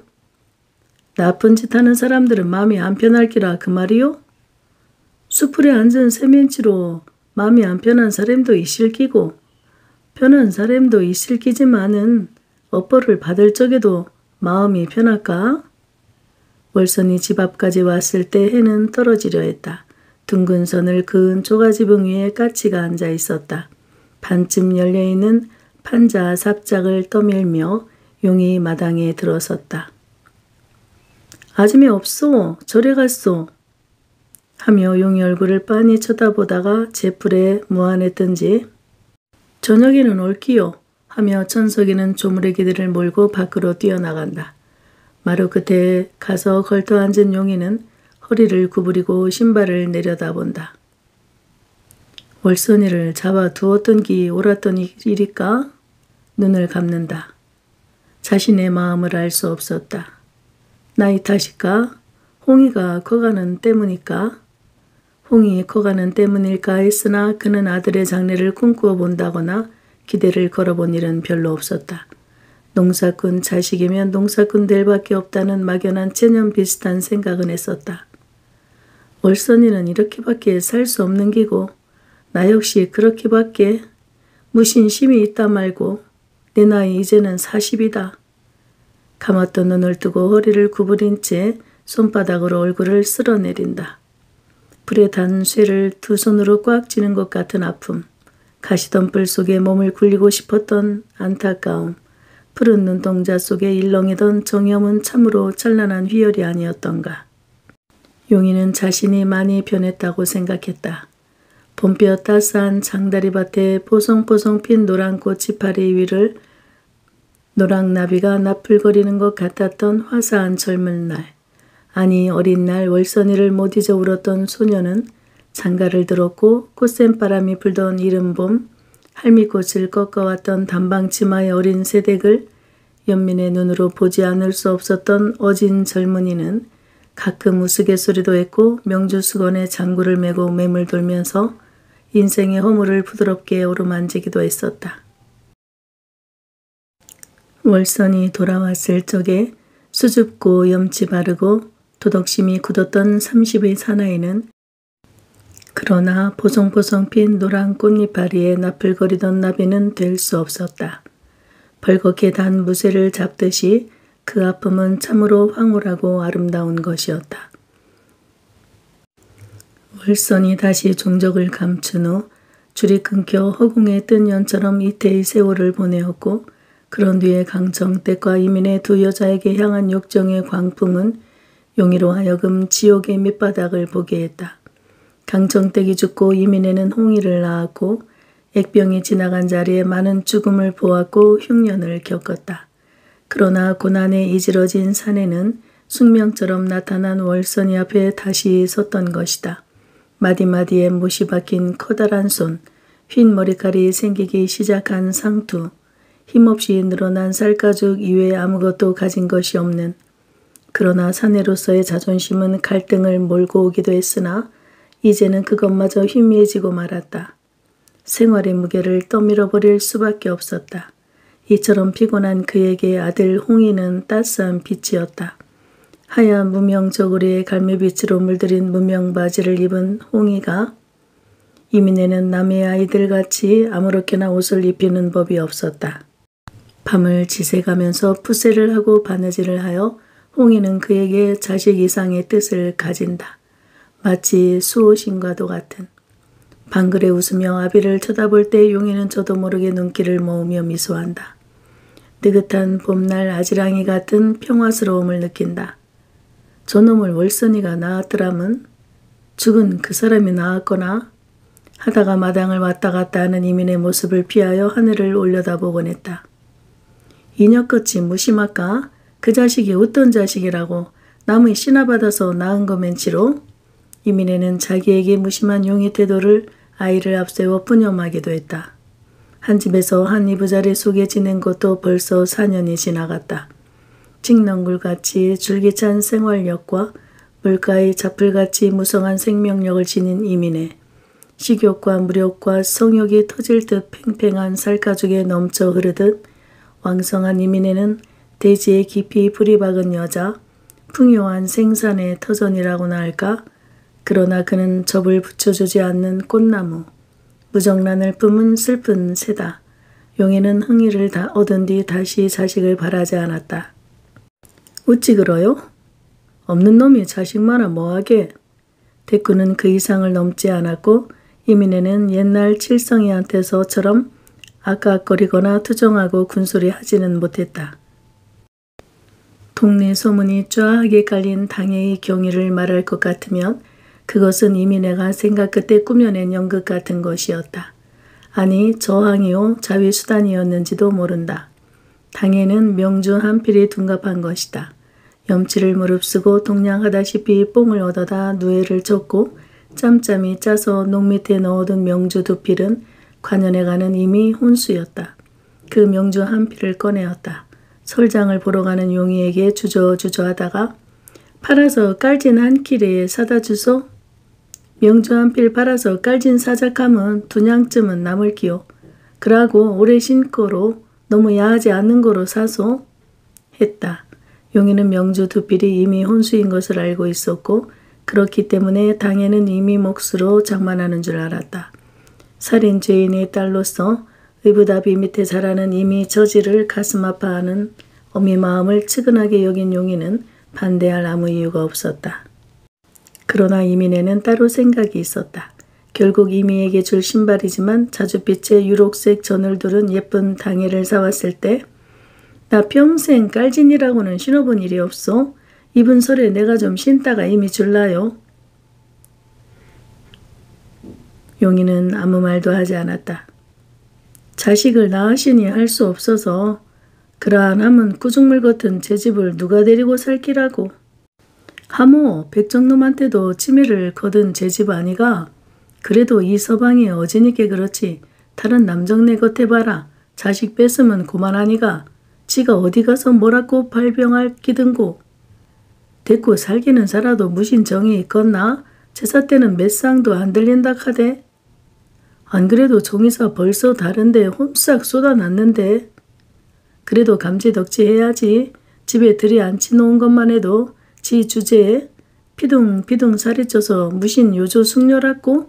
나쁜 짓 하는 사람들은 마음이 안 편할 끼라 그 말이요? 수풀에 앉은 세면치로 마음이 안 편한 사람도 있을 끼고 편한 사람도 있을 끼지만은 업보를 받을 적에도 마음이 편할까? 월선이 집 앞까지 왔을 때 해는 떨어지려 했다. 둥근 선을 그은 조가지붕 위에 까치가 앉아 있었다. 반쯤 열려있는 판자 삽작을 떠밀며 용이 마당에 들어섰다. 아줌이 없소. 절에 갔소. 하며 용이 얼굴을 빤히 쳐다보다가 제풀에 무안했던지 저녁에는 올기요 하며 천석이는 조무래기들을 몰고 밖으로 뛰어나간다. 마루 끝에 가서 걸터 앉은 용이는 허리를 구부리고 신발을 내려다본다. 월선이를 잡아 두었던 기 옳았던 일일까? 눈을 감는다. 자신의 마음을 알 수 없었다. 나이 탓일까? 홍이가 커가는 때문일까? 홍이 커가는 때문일까 했으나 그는 아들의 장래를 꿈꾸어 본다거나 기대를 걸어본 일은 별로 없었다. 농사꾼 자식이면 농사꾼 될 밖에 없다는 막연한 체념 비슷한 생각은 했었다. 월선이는 이렇게밖에 살 수 없는 기고 나 역시 그렇게밖에 무신심이 있다 말고 내 나이 이제는 사십이다. 감았던 눈을 뜨고 허리를 구부린 채 손바닥으로 얼굴을 쓸어내린다. 불에 단 쇠를 두 손으로 꽉 쥐는 것 같은 아픔, 가시덤불 속에 몸을 굴리고 싶었던 안타까움, 푸른 눈동자 속에 일렁이던 정염은 참으로 찬란한 희열이 아니었던가. 용이는 자신이 많이 변했다고 생각했다. 봄볕 따스한 장다리밭에 보송보송 핀 노란 꽃이파리 위를 노랑나비가 나풀거리는 것 같았던 화사한 젊은 날. 아니 어린 날 월선이를 못 잊어 울었던 소녀는 장가를 들었고 꽃샘바람이 불던 이른 봄 할미꽃을 꺾어왔던 단방치마의 어린 새댁을 연민의 눈으로 보지 않을 수 없었던 어진 젊은이는 가끔 우스갯소리도 했고 명주수건에 장구를 메고 맴을 돌면서 인생의 허물을 부드럽게 어루만지기도 했었다. 월선이 돌아왔을 적에 수줍고 염치 바르고 도덕심이 굳었던 삼십의 사나이는 그러나 보송보송 핀 노란 꽃잎파리에 나풀거리던 나비는 될 수 없었다. 벌겋게 단 무쇠를 잡듯이 그 아픔은 참으로 황홀하고 아름다운 것이었다. 월선이 다시 종적을 감춘 후 줄이 끊겨 허공에 뜬 연처럼 이태의 세월을 보내었고, 그런 뒤에 강정댁과 이민의 두 여자에게 향한 욕정의 광풍은 용의로 하여금 지옥의 밑바닥을 보게 했다. 강정댁이 죽고 이민에는 홍의를 낳았고, 액병이 지나간 자리에 많은 죽음을 보았고 흉년을 겪었다. 그러나 고난에 이지러진 사내는 숙명처럼 나타난 월선이 앞에 다시 섰던 것이다. 마디마디에 못이 박힌 커다란 손, 흰 머리칼이 생기기 시작한 상투, 힘없이 늘어난 쌀가죽 이외에 아무것도 가진 것이 없는, 그러나 사내로서의 자존심은 갈등을 몰고 오기도 했으나 이제는 그것마저 희미해지고 말았다. 생활의 무게를 떠밀어버릴 수밖에 없었다. 이처럼 피곤한 그에게 아들 홍이는 따스한 빛이었다. 하얀 무명 저고리에 갈매빛으로 물들인 무명 바지를 입은 홍이가, 이민에는 남의 아이들같이 아무렇게나 옷을 입히는 법이 없었다. 밤을 지새가면서 푸세를 하고 바느질을 하여 홍이는 그에게 자식 이상의 뜻을 가진다. 마치 수호신과도 같은. 방글에 웃으며 아비를 쳐다볼 때 용이는 저도 모르게 눈길을 모으며 미소한다. 느긋한 봄날 아지랑이 같은 평화스러움을 느낀다. 저놈을 월선이가 낳았더라면, 죽은 그 사람이 낳았거나 하다가 마당을 왔다 갔다 하는 이민의 모습을 피하여 하늘을 올려다보곤 했다. 이녀같이 무심할까? 그 자식이 어떤 자식이라고 남의 신하받아서 낳은 거면치로? 이민에는 자기에게 무심한 용의 태도를 아이를 앞세워 분념하기도 했다. 한 집에서 한 이부자리 속에 지낸 것도 벌써 사 년이 지나갔다. 칡넝굴같이 줄기찬 생활력과 물가의 자풀같이 무성한 생명력을 지닌 이민에, 식욕과 무력과 성욕이 터질 듯 팽팽한 쌀가죽에 넘쳐 흐르듯 왕성한 이민에는 대지에 깊이 불이 박은 여자, 풍요한 생산의 터전이라고나 할까? 그러나 그는 접을 붙여주지 않는 꽃나무, 무정란을 뿜은 슬픈 새다. 용이는 흥이를 다 얻은 뒤 다시 자식을 바라지 않았다. 어찌 그러요? 없는 놈이 자식 많아 뭐하게? 대꾸는 그 이상을 넘지 않았고 이민에는 옛날 칠성이한테서처럼 아까거리거나 투정하고 군소리 하지는 못했다. 동네 소문이 쫙하게 깔린 당해의 경위를 말할 것 같으면 그것은 이민애가 생각 끝에 꾸며낸 연극 같은 것이었다. 아니 저항이요 자위수단이었는지도 모른다. 당해는 명주 한 필이 둔갑한 것이다. 염치를 무릅쓰고 동냥하다시피 뽕을 얻어다 누에를 쳤고 짬짬이 짜서 농 밑에 넣어둔 명주 두 필은 관연해가는 이미 혼수였다. 그 명주 한 필을 꺼내었다. 설장을 보러 가는 용이에게 주저주저 하다가 팔아서 깔진 한 킬에 사다 주소. 명주 한 필 팔아서 깔진 사작하면 두 냥쯤은 남을기요. 그러고 오래 신거로 너무 야하지 않는 거로 사소. 했다. 용이는 명주 두 필이 이미 혼수인 것을 알고 있었고 그렇기 때문에 당해는 이미 몫으로 장만하는 줄 알았다. 살인 죄인의 딸로서 의붓아비 밑에 자라는 이미 저지를 가슴 아파하는 어미 마음을 측은하게 여긴 용이는 반대할 아무 이유가 없었다. 그러나 이민에는 따로 생각이 있었다. 결국 이미에게 줄 신발이지만 자줏빛의 유록색 전을 두른 예쁜 당해를 사왔을 때 나 평생 깔진이라고는 신어본 일이 없어. 입은 설에 내가 좀 신다가 이미 줄라요. 용이는 아무 말도 하지 않았다. 자식을 낳으시니 할 수 없어서 그러한하면 구죽물 같은 제 집을 누가 데리고 살기라고. 하모 백정놈한테도 치매를 거둔 제 집 아니가. 그래도 이 서방이 어지니께 그렇지 다른 남정네 겉에 봐라. 자식 뺏으면 고만하니가. 지가 어디 가서 뭐라고 발병할 기든고. 대꾸 살기는 살아도 무신 정이 있겠나? 제사 때는 몇 쌍도 안 들린다 카대. 안 그래도 종이사 벌써 다른데 홈싹 쏟아놨는데. 그래도 감지덕지 해야지. 집에 들이 앉히 놓은 것만 해도 지 주제에 피둥피둥 살이 쪄서 무신 요조 숙녀라고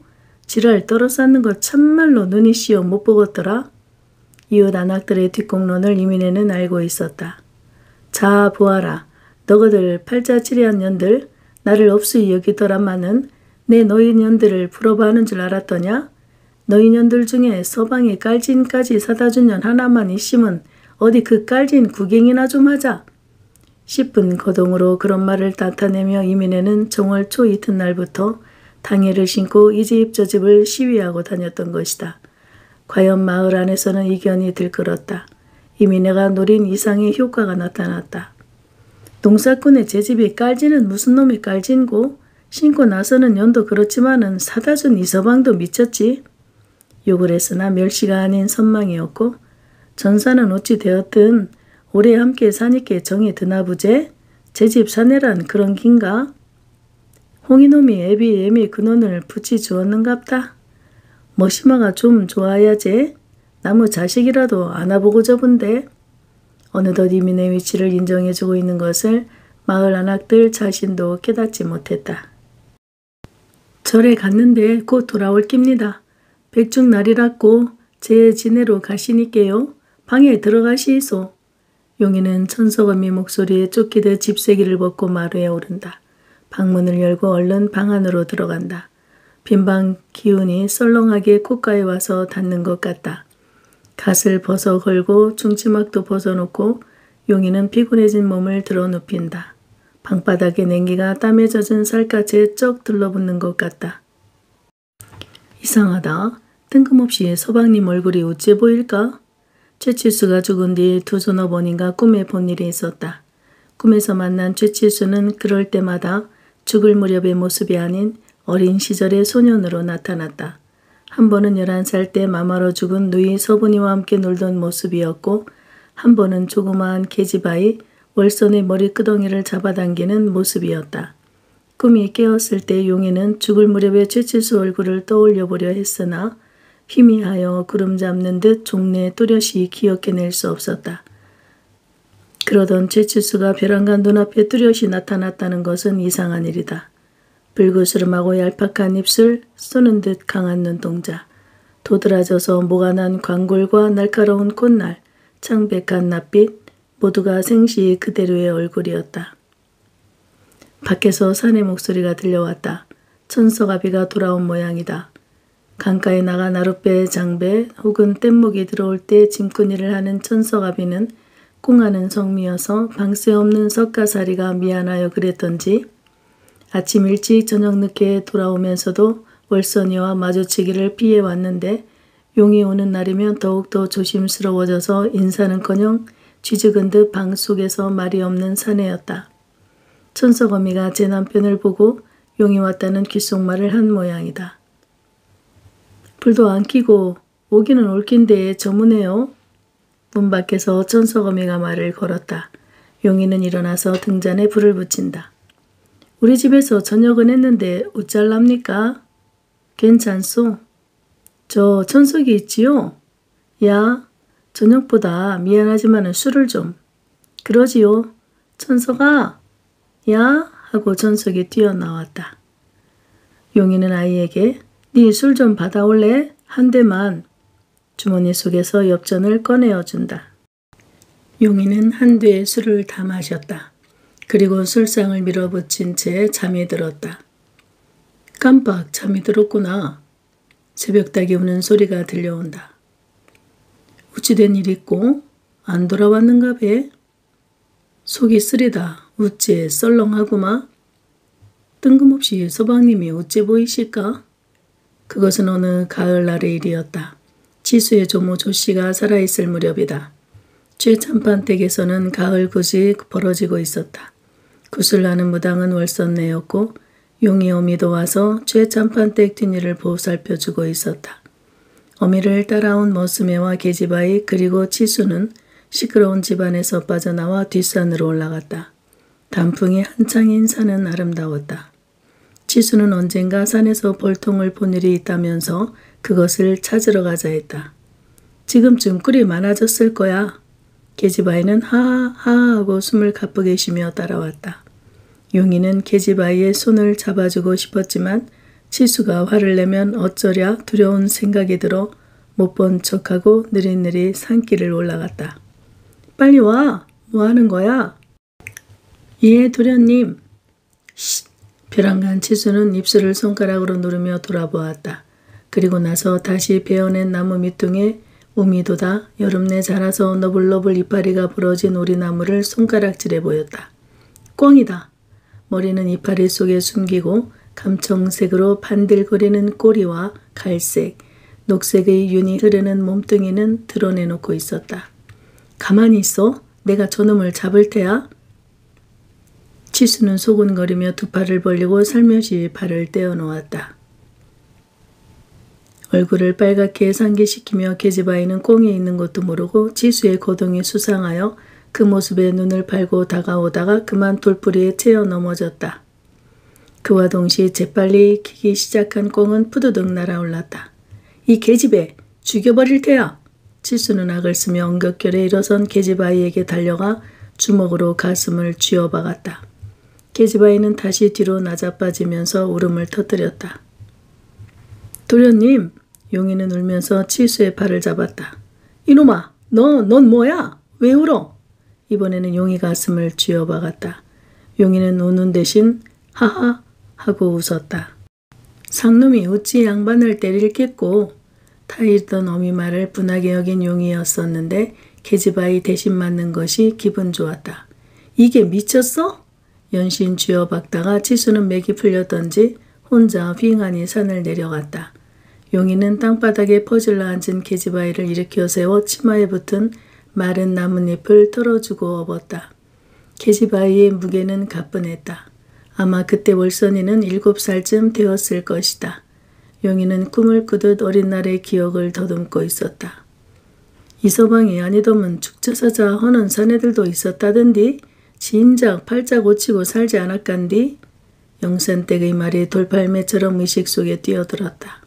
지랄 떨어쌓는 거 참말로 눈이 씌어 못 보겠더라. 이웃 안악들의 뒷공론을 이민혜는 알고 있었다. 자 보아라. 너희들 팔자지리한 년들 나를 없이 여기더라마는 내 너희 년들을 부러워하는 줄 알았더냐? 너희 년들 중에 서방이 깔진까지 사다준 년 하나만 있으면 어디 그 깔진 구경이나 좀 하자. 싶은 거동으로 그런 말을 나타내며 이민혜는 정월 초 이튿날부터 당해를 신고 이 집 저 집을 시위하고 다녔던 것이다. 과연 마을 안에서는 이견이 들끓었다. 이민혜가 노린 이상의 효과가 나타났다. 농사꾼의 제 집이 깔지는 무슨 놈이 깔진고 신고 나서는 년도 그렇지만은 사다준 이서방도 미쳤지. 욕을 했으나 멸시가 아닌 선망이었고 전사는 어찌 되었든 오래 함께 사니께 정이 드나부제? 제 집 사내란 그런 긴가? 홍이놈이 애비 애미 근원을 붙이 주었는갑다. 머시마가 좀 좋아야지. 나무 자식이라도 안아보고 접은데. 어느덧 이민의 위치를 인정해주고 있는 것을 마을 안악들 자신도 깨닫지 못했다. 절에 갔는데 곧 돌아올 깁니다. 백중날이랍고 제 지내로 가시니께요. 방에 들어가시이소. 용이는 천석어미 목소리에 쫓기듯 집세기를 벗고 마루에 오른다. 방문을 열고 얼른 방 안으로 들어간다. 빈방 기운이 썰렁하게 콧가에 와서 닿는 것 같다. 갓을 벗어 걸고 중치막도 벗어놓고 용이는 피곤해진 몸을 들어 눕힌다. 방바닥에 냉기가 땀에 젖은 살갗에 쩍 들러붙는 것 같다. 이상하다. 뜬금없이 서방님 얼굴이 어째 보일까? 최칠수가 죽은 뒤 두 전어번인가 꿈에 본 일이 있었다. 꿈에서 만난 최칠수는 그럴 때마다 죽을 무렵의 모습이 아닌 어린 시절의 소년으로 나타났다. 한 번은 열한 살 때 마마로 죽은 누이 서분이와 함께 놀던 모습이었고 한 번은 조그마한 계집아이 월선의 머리끄덩이를 잡아당기는 모습이었다. 꿈이 깨었을 때 용이는 죽을 무렵의 최칠수 얼굴을 떠올려 보려 했으나 희미하여 구름 잡는 듯 종래 뚜렷이 기억해낼 수 없었다. 그러던 최칠수가 벼랑간 눈앞에 뚜렷이 나타났다는 것은 이상한 일이다. 불그스름하고 얄팍한 입술, 쏘는 듯 강한 눈동자, 도드라져서 모가 난 광골과 날카로운 콧날, 창백한 낯빛, 모두가 생시 그대로의 얼굴이었다. 밖에서 사내 목소리가 들려왔다. 천서가비가 돌아온 모양이다. 강가에 나가 나룻배, 장배 혹은 뗏목이 들어올 때 짐꾼이를 하는 천서가비는 꽁하는 성미여서 방세 없는 석가사리가 미안하여 그랬던지 아침 일찍 저녁 늦게 돌아오면서도 월선이와 마주치기를 피해왔는데 용이 오는 날이면 더욱더 조심스러워져서 인사는커녕 쥐죽은 듯 방 속에서 말이 없는 사내였다. 천석어미가 제 남편을 보고 용이 왔다는 귓속말을 한 모양이다. 불도 안 켜고 오기는 올 낀데 저무네요. 문 밖에서 천석어미가 말을 걸었다. 용이는 일어나서 등잔에 불을 붙인다. 우리 집에서 저녁은 했는데 어쩔랍니까? 괜찮소? 저 천석이 있지요? 야, 저녁보다 미안하지만은 술을 좀. 그러지요. 천석아, 야 하고 천석이 뛰어나왔다. 용이는 아이에게 네 술 좀 받아올래? 한 대만. 주머니 속에서 엽전을 꺼내어 준다. 용이는 한 대의 술을 다 마셨다. 그리고 술상을 밀어붙인 채 잠이 들었다. 깜빡 잠이 들었구나. 새벽닭이 우는 소리가 들려온다. 어찌된 일 있고 안 돌아왔는가 배? 속이 쓰리다. 어째 썰렁하구마. 뜬금없이 서방님이 어째 보이실까? 그것은 어느 가을날의 일이었다. 지수의 조모 조씨가 살아있을 무렵이다. 최참판댁에서는 가을 굿이 벌어지고 있었다. 굿을 나는 무당은 월선내였고 용이 어미도 와서 최참판댁 뒷일을 보살펴주고 있었다. 어미를 따라온 머스매와 계집아이 그리고 치수는 시끄러운 집안에서 빠져나와 뒷산으로 올라갔다. 단풍이 한창인 산은 아름다웠다. 치수는 언젠가 산에서 벌통을 본 일이 있다면서 그것을 찾으러 가자 했다. 지금쯤 꿀이 많아졌을 거야. 계집아이는 하하 하고 숨을 가쁘게 쉬며 따라왔다. 용이는 계집아이의 손을 잡아주고 싶었지만 치수가 화를 내면 어쩌랴 두려운 생각이 들어 못 본 척하고 느릿느릿 산길을 올라갔다. 빨리 와! 뭐 하는 거야? 예, 도련님. 쉿! 벼랑간 치수는 입술을 손가락으로 누르며 돌아보았다. 그리고 나서 다시 베어낸 나무 밑둥에 우미 돋아 여름내 자라서 너불너불 이파리가 부러진 오리나무를 손가락질해 보였다. 꿩이다. 머리는 이파리 속에 숨기고 감청색으로 반들거리는 꼬리와 갈색, 녹색의 윤이 흐르는 몸뚱이는 드러내놓고 있었다. 가만히 있어. 내가 저놈을 잡을 테야. 치수는 소곤거리며 두 팔을 벌리고 살며시 발을 떼어놓았다. 얼굴을 빨갛게 상기시키며 계집아이는 꽁에 있는 것도 모르고 치수의 거동이 수상하여 그 모습에 눈을 팔고 다가오다가 그만 돌뿌리에 채어 넘어졌다. 그와 동시에 재빨리 기기 시작한 꽁은 푸드득 날아올랐다. 이 계집애 죽여버릴 테야. 치수는 악을 쓰며 엉겹결에 일어선 계집아이에게 달려가 주먹으로 가슴을 쥐어박았다. 계집아이는 다시 뒤로 나자빠지면서 울음을 터뜨렸다. 도련님, 용이는 울면서 치수의 팔을 잡았다. 이놈아, 너, 넌 뭐야? 왜 울어? 이번에는 용이 가슴을 쥐어박았다. 용이는 우는 대신 하하 하고 웃었다. 상놈이 어찌 양반을 때릴겠고. 타이르던 어미 말을 분하게 여긴 용이었었는데 계집아이 대신 맞는 것이 기분 좋았다. 이게 미쳤어? 연신 쥐어박다가 치수는 맥이 풀렸던지 혼자 휑하니 산을 내려갔다. 용이는 땅바닥에 퍼질러 앉은 계집아이를 일으켜 세워 치마에 붙은 마른 나뭇잎을 털어주고 업었다. 계집아이의 무게는 가뿐했다. 아마 그때 월선이는 일곱 살쯤 되었을 것이다. 용이는 꿈을 꾸듯 어린 날의 기억을 더듬고 있었다. 이 서방이 아니더면 죽자사자 허는 사내들도 있었다던디. 진작 팔자 고치고 살지 않았간디. 영산댁의 말이 돌팔매처럼 의식 속에 뛰어들었다.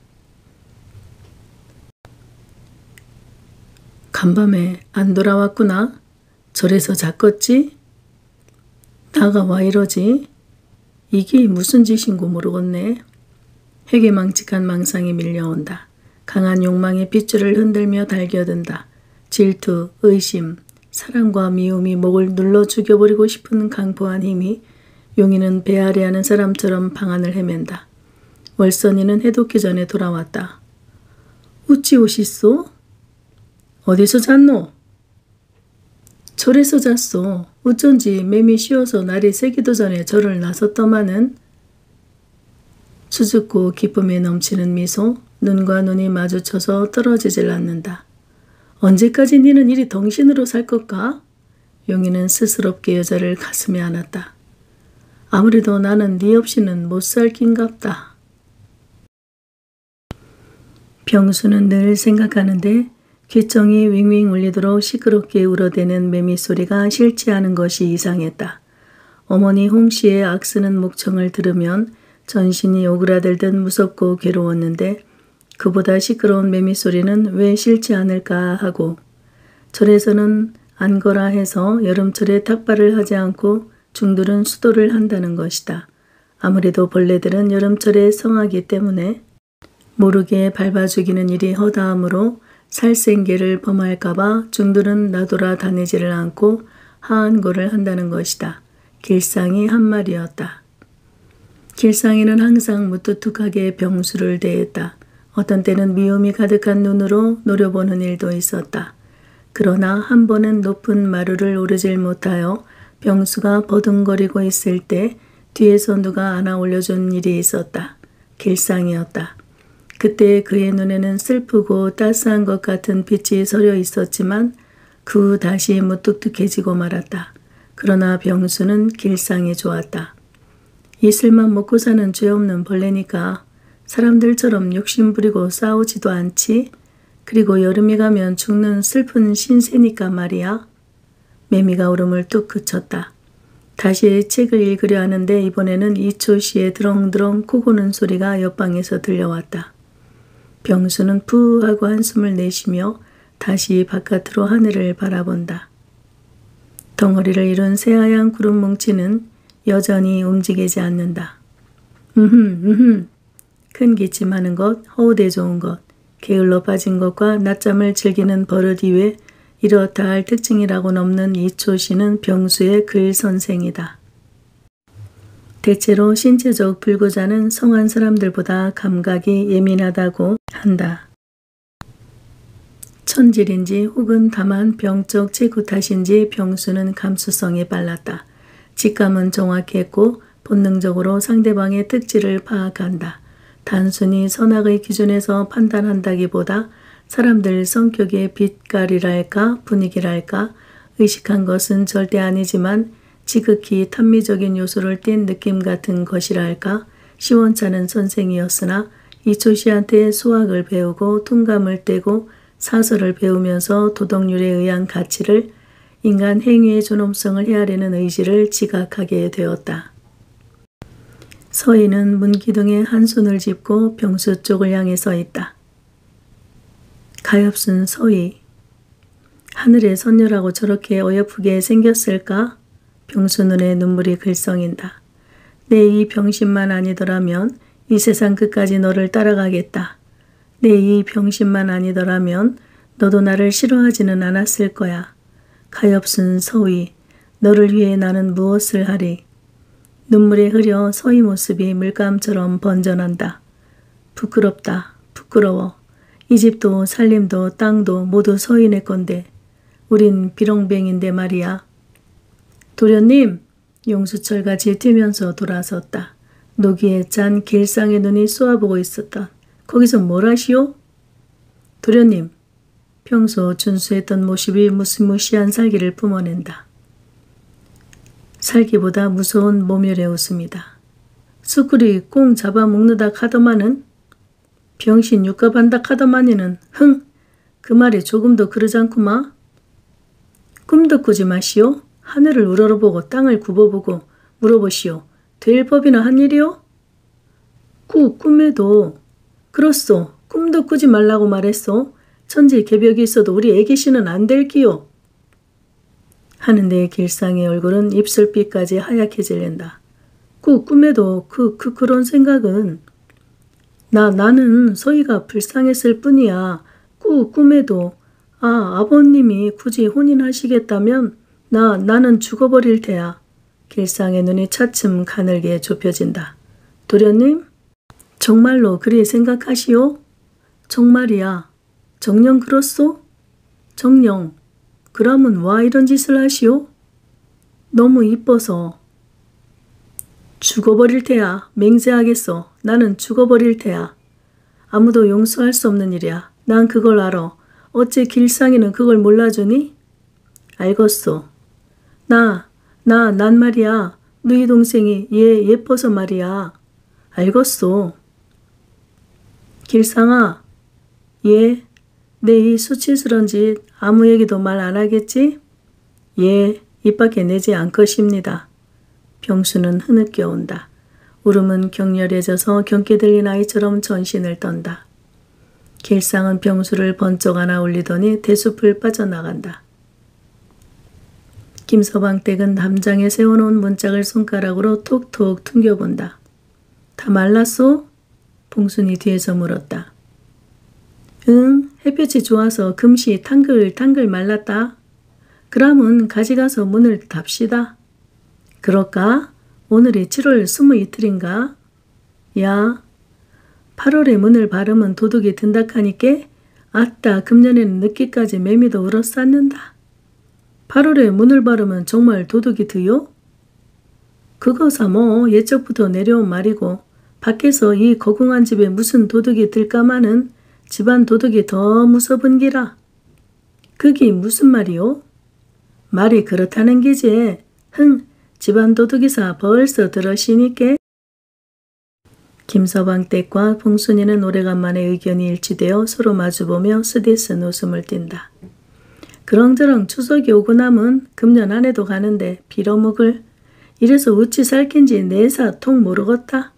간밤에 안 돌아왔구나. 절에서 잤겠지? 나가 와 이러지? 이게 무슨 짓인고 모르겠네. 회개망측한 망상이 밀려온다. 강한 욕망의 핏줄을 흔들며 달겨든다. 질투, 의심, 사랑과 미움이 목을 눌러 죽여버리고 싶은 강포한 힘이 용이는 배아리하는 사람처럼 방안을 헤맨다. 월선이는 해돋기 전에 돌아왔다. 어찌 오시소? 어디서 잤노? 절에서 잤소. 어쩐지 맴이 쉬어서 날이 새기도 전에 절을 나섰더만은. 수줍고 기쁨에 넘치는 미소, 눈과 눈이 마주쳐서 떨어지질 않는다. 언제까지 니는 이리 덩신으로 살 것까? 용이는 스스럽게 여자를 가슴에 안았다. 아무래도 나는 니 없이는 못 살 낀갑다. 병수는 늘 생각하는데 귓정이 윙윙 울리도록 시끄럽게 울어대는 매미 소리가 싫지 않은 것이 이상했다. 어머니 홍씨의 악쓰는 목청을 들으면 전신이 오그라들듯 무섭고 괴로웠는데 그보다 시끄러운 매미 소리는 왜 싫지 않을까 하고 절에서는 안거라 해서 여름철에 탁발을 하지 않고 중들은 수도를 한다는 것이다. 아무래도 벌레들은 여름철에 성하기 때문에 모르게 밟아 죽이는 일이 허다하므로 살생계를 범할까봐 중들은 나돌아 다니지를 않고 하한고를 한다는 것이다. 길상이 한 말이었다. 길상이는 항상 무뚝뚝하게 병수를 대했다. 어떤 때는 미움이 가득한 눈으로 노려보는 일도 있었다. 그러나 한 번은 높은 마루를 오르질 못하여 병수가 버둥거리고 있을 때 뒤에서 누가 안아 올려준 일이 있었다. 길상이었다. 그때 그의 눈에는 슬프고 따스한 것 같은 빛이 서려 있었지만 그 후 다시 무뚝뚝해지고 말았다. 그러나 병수는 길상이 좋았다. 이슬만 먹고 사는 죄 없는 벌레니까 사람들처럼 욕심부리고 싸우지도 않지. 그리고 여름이 가면 죽는 슬픈 신세니까 말이야. 매미가 울음을 뚝 그쳤다. 다시 책을 읽으려 하는데 이번에는 이초 씨의 드렁드렁 코 고는 소리가 옆방에서 들려왔다. 병수는 푸 하고 한숨을 내쉬며 다시 바깥으로 하늘을 바라본다. 덩어리를 이룬 새하얀 구름 뭉치는 여전히 움직이지 않는다. 음흠 음흠 큰 기침하는 것, 허우대 좋은 것, 게을러 빠진 것과 낮잠을 즐기는 버릇 이외 이렇다 할 특징이라고는 없는 이초 씨는 병수의 글 선생이다. 대체로 신체적 불구자는 성한 사람들보다 감각이 예민하다고 한다. 천질인지 혹은 다만 병적 체구 탓인지 병수는 감수성이 빨랐다. 직감은 정확했고 본능적으로 상대방의 특질을 파악한다. 단순히 선악의 기준에서 판단한다기보다 사람들 성격의 빛깔이랄까 분위기랄까 의식한 것은 절대 아니지만 지극히 탐미적인 요소를 띤 느낌 같은 것이랄까 시원찮은 선생이었으나 이초 씨한테 수학을 배우고 퉁감을 떼고 사설을 배우면서 도덕률에 의한 가치를 인간 행위의 존엄성을 헤아리는 의지를 지각하게 되었다. 서희는 문기둥에 한 손을 짚고 병수 쪽을 향해 서 있다. 가엾은 서희. 하늘의 선녀라고 저렇게 어여쁘게 생겼을까? 병수 눈에 눈물이 글썽인다. 내 이 병신만 아니더라면 이 세상 끝까지 너를 따라가겠다. 내 이 병신만 아니더라면 너도 나를 싫어하지는 않았을 거야. 가엾은 서희. 너를 위해 나는 무엇을 하리. 눈물에 흐려 서희 모습이 물감처럼 번져난다. 부끄럽다. 부끄러워. 이 집도 살림도 땅도 모두 서희네 건데 우린 비렁뱅인데 말이야. 도련님. 용수철같이 튀면서 돌아섰다. 노기에 짠 길상의 눈이 쏘아보고 있었다. 거기서 뭘 하시오? 도련님. 평소 준수했던 모습이 무시무시한 살기를 뿜어낸다. 살기보다 무서운 모멸의 웃음이다. 수꾸리 꽁 잡아먹는다 카더만은 병신 육갑한다 카더만이는 흥! 그 말이 조금도 그러지 않구마. 꿈도 꾸지 마시오. 하늘을 우러러보고 땅을 굽어보고 물어보시오. 될 법이나 한 일이오? 꾸 꿈에도 그렇소. 꿈도 꾸지 말라고 말했소. 천지 개벽이 있어도 우리 애기씨는 안 될기요. 하는데 길상의 얼굴은 입술빛까지 하얗게 질린다. 그 꿈에도 그, 그 그런 생각은 나 나는 서희가 불쌍했을 뿐이야. 그 꿈에도 아 아버님이 굳이 혼인하시겠다면 나 나는 죽어버릴 테야. 길상의 눈이 차츰 가늘게 좁혀진다. 도련님? 정말로 그리 생각하시오? 정말이야. 정녕 그렇소? 정녕. 그러면 와 이런 짓을 하시오? 너무 이뻐서. 죽어버릴 테야. 맹세하겠소. 나는 죽어버릴 테야. 아무도 용서할 수 없는 일이야. 난 그걸 알아. 어째 길상이는 그걸 몰라주니? 알겠소. 나, 나, 난 말이야. 누이 동생이 얘 예뻐서 말이야. 알겠소. 길상아, 얘 내 이 수치스러운 짓 아무 얘기도 말 안 하겠지? 예, 입 밖에 내지 않것입니다. 병수는 흐느껴 온다. 울음은 격렬해져서 경계 들린 아이처럼 전신을 떤다. 길상은 병수를 번쩍 안아 올리더니 대숲을 빠져나간다. 김서방댁은 담장에 세워놓은 문짝을 손가락으로 톡톡 퉁겨본다. 다 말랐소? 봉순이 뒤에서 물었다. 응, 햇볕이 좋아서 금시 탕글탕글 말랐다. 그러면 가져가서 문을 닫시다. 그럴까? 오늘이 칠월 스물이틀인가? 야, 팔월에 문을 바르면 도둑이 든다카니께 아따 금년에는 늦게까지 매미도 울어쌌는다. 팔월에 문을 바르면 정말 도둑이 드요? 그거사 뭐 예적부터 내려온 말이고 밖에서 이 거궁한 집에 무슨 도둑이 들까마는 집안 도둑이 더 무서운 기라. 그게 무슨 말이요? 말이 그렇다는 게지. 흥, 집안 도둑이사 벌써 들으시니께. 김서방 댁과 봉순이는 오래간만에 의견이 일치되어 서로 마주보며 스디쓴 웃음을 띈다. 그렁저렁 추석이 오고 나면 금년 안에도 가는데 빌어먹을. 이래서 어찌 살긴지 내사 통 모르겠다.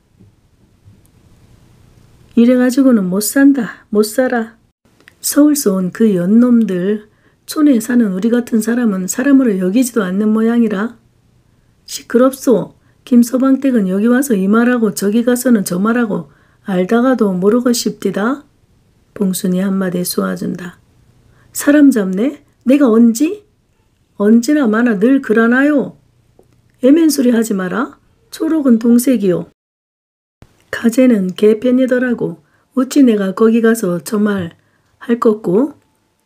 이래가지고는 못 산다. 못 살아. 서울서 온 그 연놈들. 촌에 사는 우리 같은 사람은 사람으로 여기지도 않는 모양이라. 시끄럽소. 김서방 댁은 여기 와서 이 말하고 저기 가서는 저 말하고 알다가도 모르고싶디다. 봉순이 한마디 쏘아준다. 사람 잡네? 내가 언지? 언제나 마나 늘 그러나요? 애맨소리 하지 마라. 초록은 동색이요. 가재는 개편이더라고. 어찌 내가 거기 가서 저 말 할 것고?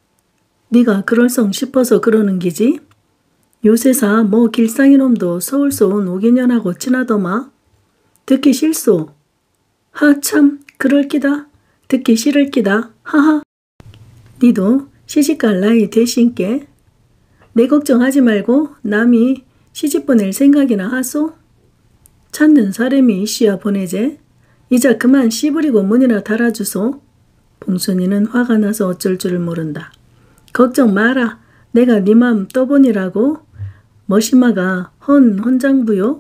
네가 그럴성 싶어서 그러는 기지? 요새사 뭐 길상이 놈도 서울서 온 오개년하고 친하더마. 듣기 싫소. 하참 그럴 끼다. 듣기 싫을 끼다. 하하. 니도 시집갈 나이 되신께. 내 걱정하지 말고 남이 시집 보낼 생각이나 하소. 찾는 사람이 이씨야 보내제. 이자 그만 씨부리고 문이나 달아주소. 봉순이는 화가 나서 어쩔 줄을 모른다. 걱정 마라. 내가 네 맘 떠보니라고. 머시마가 헌 헌장부요.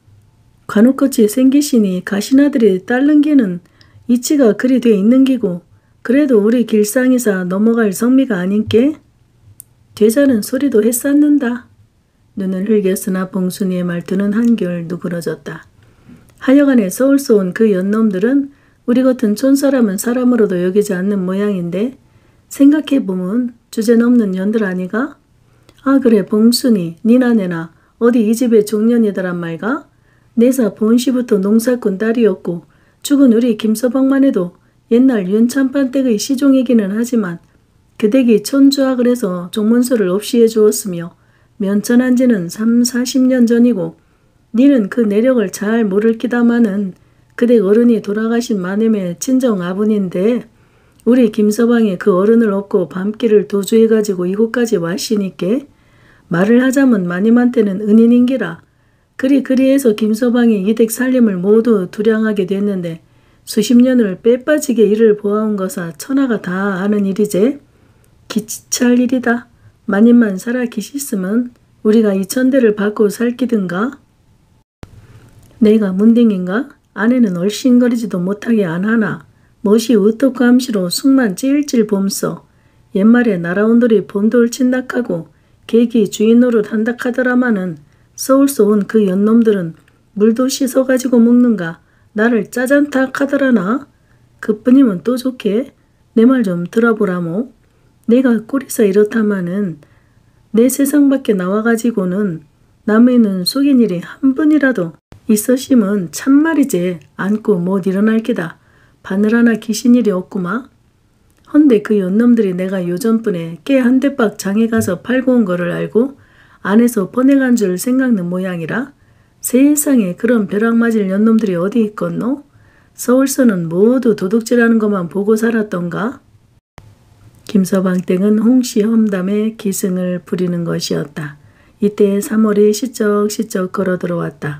관우같이 생기시니 가시나들이 딸른 게는 이치가 그리 돼 있는 기고 그래도 우리 길상이사 넘어갈 성미가 아닌께. 되자는 소리도 했었는다. 눈을 흘겼으나 봉순이의 말투는 한결 누그러졌다. 하여간에 서울서 온 그 연놈들은 우리 같은 촌사람은 사람으로도 여기지 않는 모양인데 생각해보면 주제넘는 년들 아니가? 아 그래 봉순이 니나 내나 어디 이 집의 종년이더란 말가? 내사 본시부터 농사꾼 딸이었고 죽은 우리 김서방만 해도 옛날 윤참판댁의 시종이기는 하지만 그댁이 천주학을 해서 종문서를 없이 해주었으며 면천한 지는 삼, 사십 년 전이고 니는 그 내력을 잘 모를 끼다마는 그댁 어른이 돌아가신 마nem의 친정 아분인데 우리 김서방이 그 어른을 업고 밤길을 도주해가지고 이곳까지 와시니께 말을 하자면 마님한테는 은인인기라. 그리 그리해서 김서방이 이댁 살림을 모두 두량하게 됐는데 수십 년을 빼빠지게 일을 보아온 거사 천하가 다 아는 일이제. 기치할 일이다. 마님만 살아 계시으면 우리가 이 천대를 받고 살기든가. 내가 문딩인가? 아내는 얼씬거리지도 못하게 안 하나. 멋이 어떻고 함시로 숙만 찔찔 봄서. 옛말에 나라온돌이 본돌 친닥하고 계기 주인 노릇 한닥하더라마는 서울서 온 그 연놈들은 물도 씻어가지고 먹는가 나를 짜잔탁 하더라나. 그뿐이면 또 좋게 내 말 좀 들어보라모. 내가 꼴이서 이렇다마는 내 세상 밖에 나와가지고는 남의는 속인 일이 한 분이라도 있으시면 참말이지 않고 못 일어날 게다. 바늘 하나 기신 일이 없구마. 헌데 그 연놈들이 내가 요전분에 깨 한 대박 장에 가서 팔고 온 거를 알고 안에서 퍼내간 줄 생각는 모양이라. 세상에 그런 벼락 맞을 연놈들이 어디 있겠노? 서울서는 모두 도둑질하는 것만 보고 살았던가? 김서방댁은 홍씨 험담에 기승을 부리는 것이었다. 이때 삼월이 시쩍시쩍 걸어 들어왔다.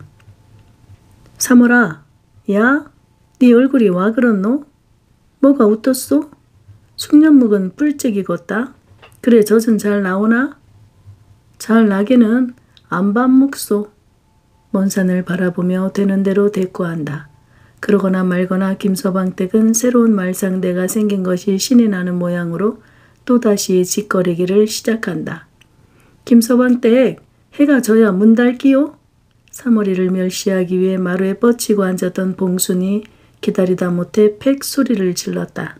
삼월아, 야, 네 얼굴이 와 그렇노? 뭐가 웃었소? 숙련묵은 뿔쩍 익었다. 그래 젖은 잘 나오나? 잘 나기는 안 밥 먹소. 먼 산을 바라보며 되는 대로 대꾸한다. 그러거나 말거나 김서방댁은 새로운 말상대가 생긴 것이 신이 나는 모양으로 또다시 짓거리기를 시작한다. 김서방댁, 해가 져야 문 닫기요? 사머리를 멸시하기 위해 마루에 뻗치고 앉았던 봉순이 기다리다 못해 팩 소리를 질렀다.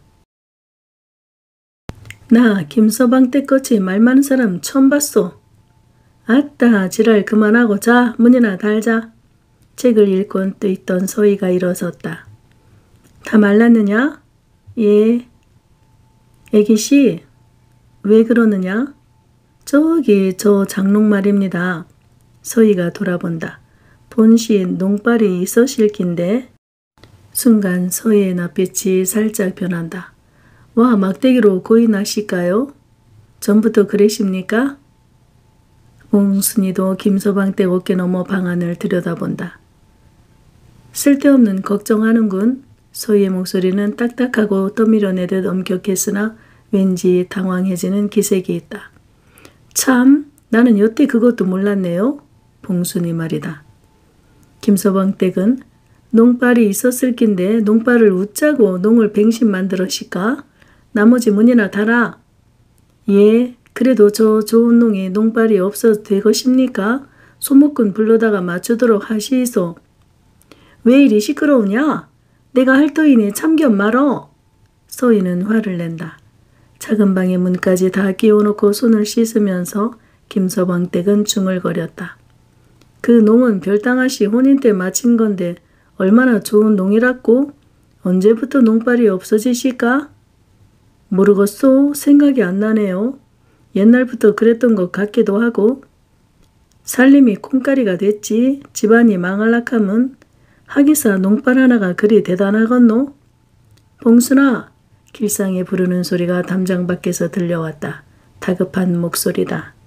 나 김서방댁 같이 말 많은 사람 처음 봤소. 아따 지랄 그만하고 자 문이나 달자. 책을 읽곤 또 있던 서희가 일어섰다. 다 말랐느냐? 예. 애기씨 왜 그러느냐? 저기 저 장롱 말입니다. 서희가 돌아본다. 본시 농발이 있으실 낀데. 순간 서희의 낯빛이 살짝 변한다. 와 막대기로 고이 나실까요? 전부터 그러십니까? 봉순이도 김서방댁 어깨 너머 방안을 들여다본다. 쓸데없는 걱정하는군. 서희의 목소리는 딱딱하고 떠밀어내듯 엄격했으나 왠지 당황해지는 기색이 있다. 참 나는 여태 그것도 몰랐네요. 봉순이 말이다. 김서방댁은 농발이 있었을 낀데 농발을 웃자고 농을 뱅신 만들었실까? 나머지 문이나 달아. 예, 그래도 저 좋은 농에 농발이 없어도 되것입니까? 소목꾼 불러다가 맞추도록 하시이소. 왜 이리 시끄러우냐? 내가 할 터이니 참견 말어. 서희는 화를 낸다. 작은 방의 문까지 다 끼워놓고 손을 씻으면서 김서방 댁은 중얼거렸다. 그 농은 별당아씨 혼인 때 마친 건데 얼마나 좋은 농이랍고? 언제부터 농발이 없어지실까? 모르겠소. 생각이 안 나네요. 옛날부터 그랬던 것 같기도 하고. 살림이 콩가리가 됐지. 집안이 망할락하면 하기사 농발 하나가 그리 대단하겠노? 봉순아. 길상에 부르는 소리가 담장 밖에서 들려왔다. 다급한 목소리다.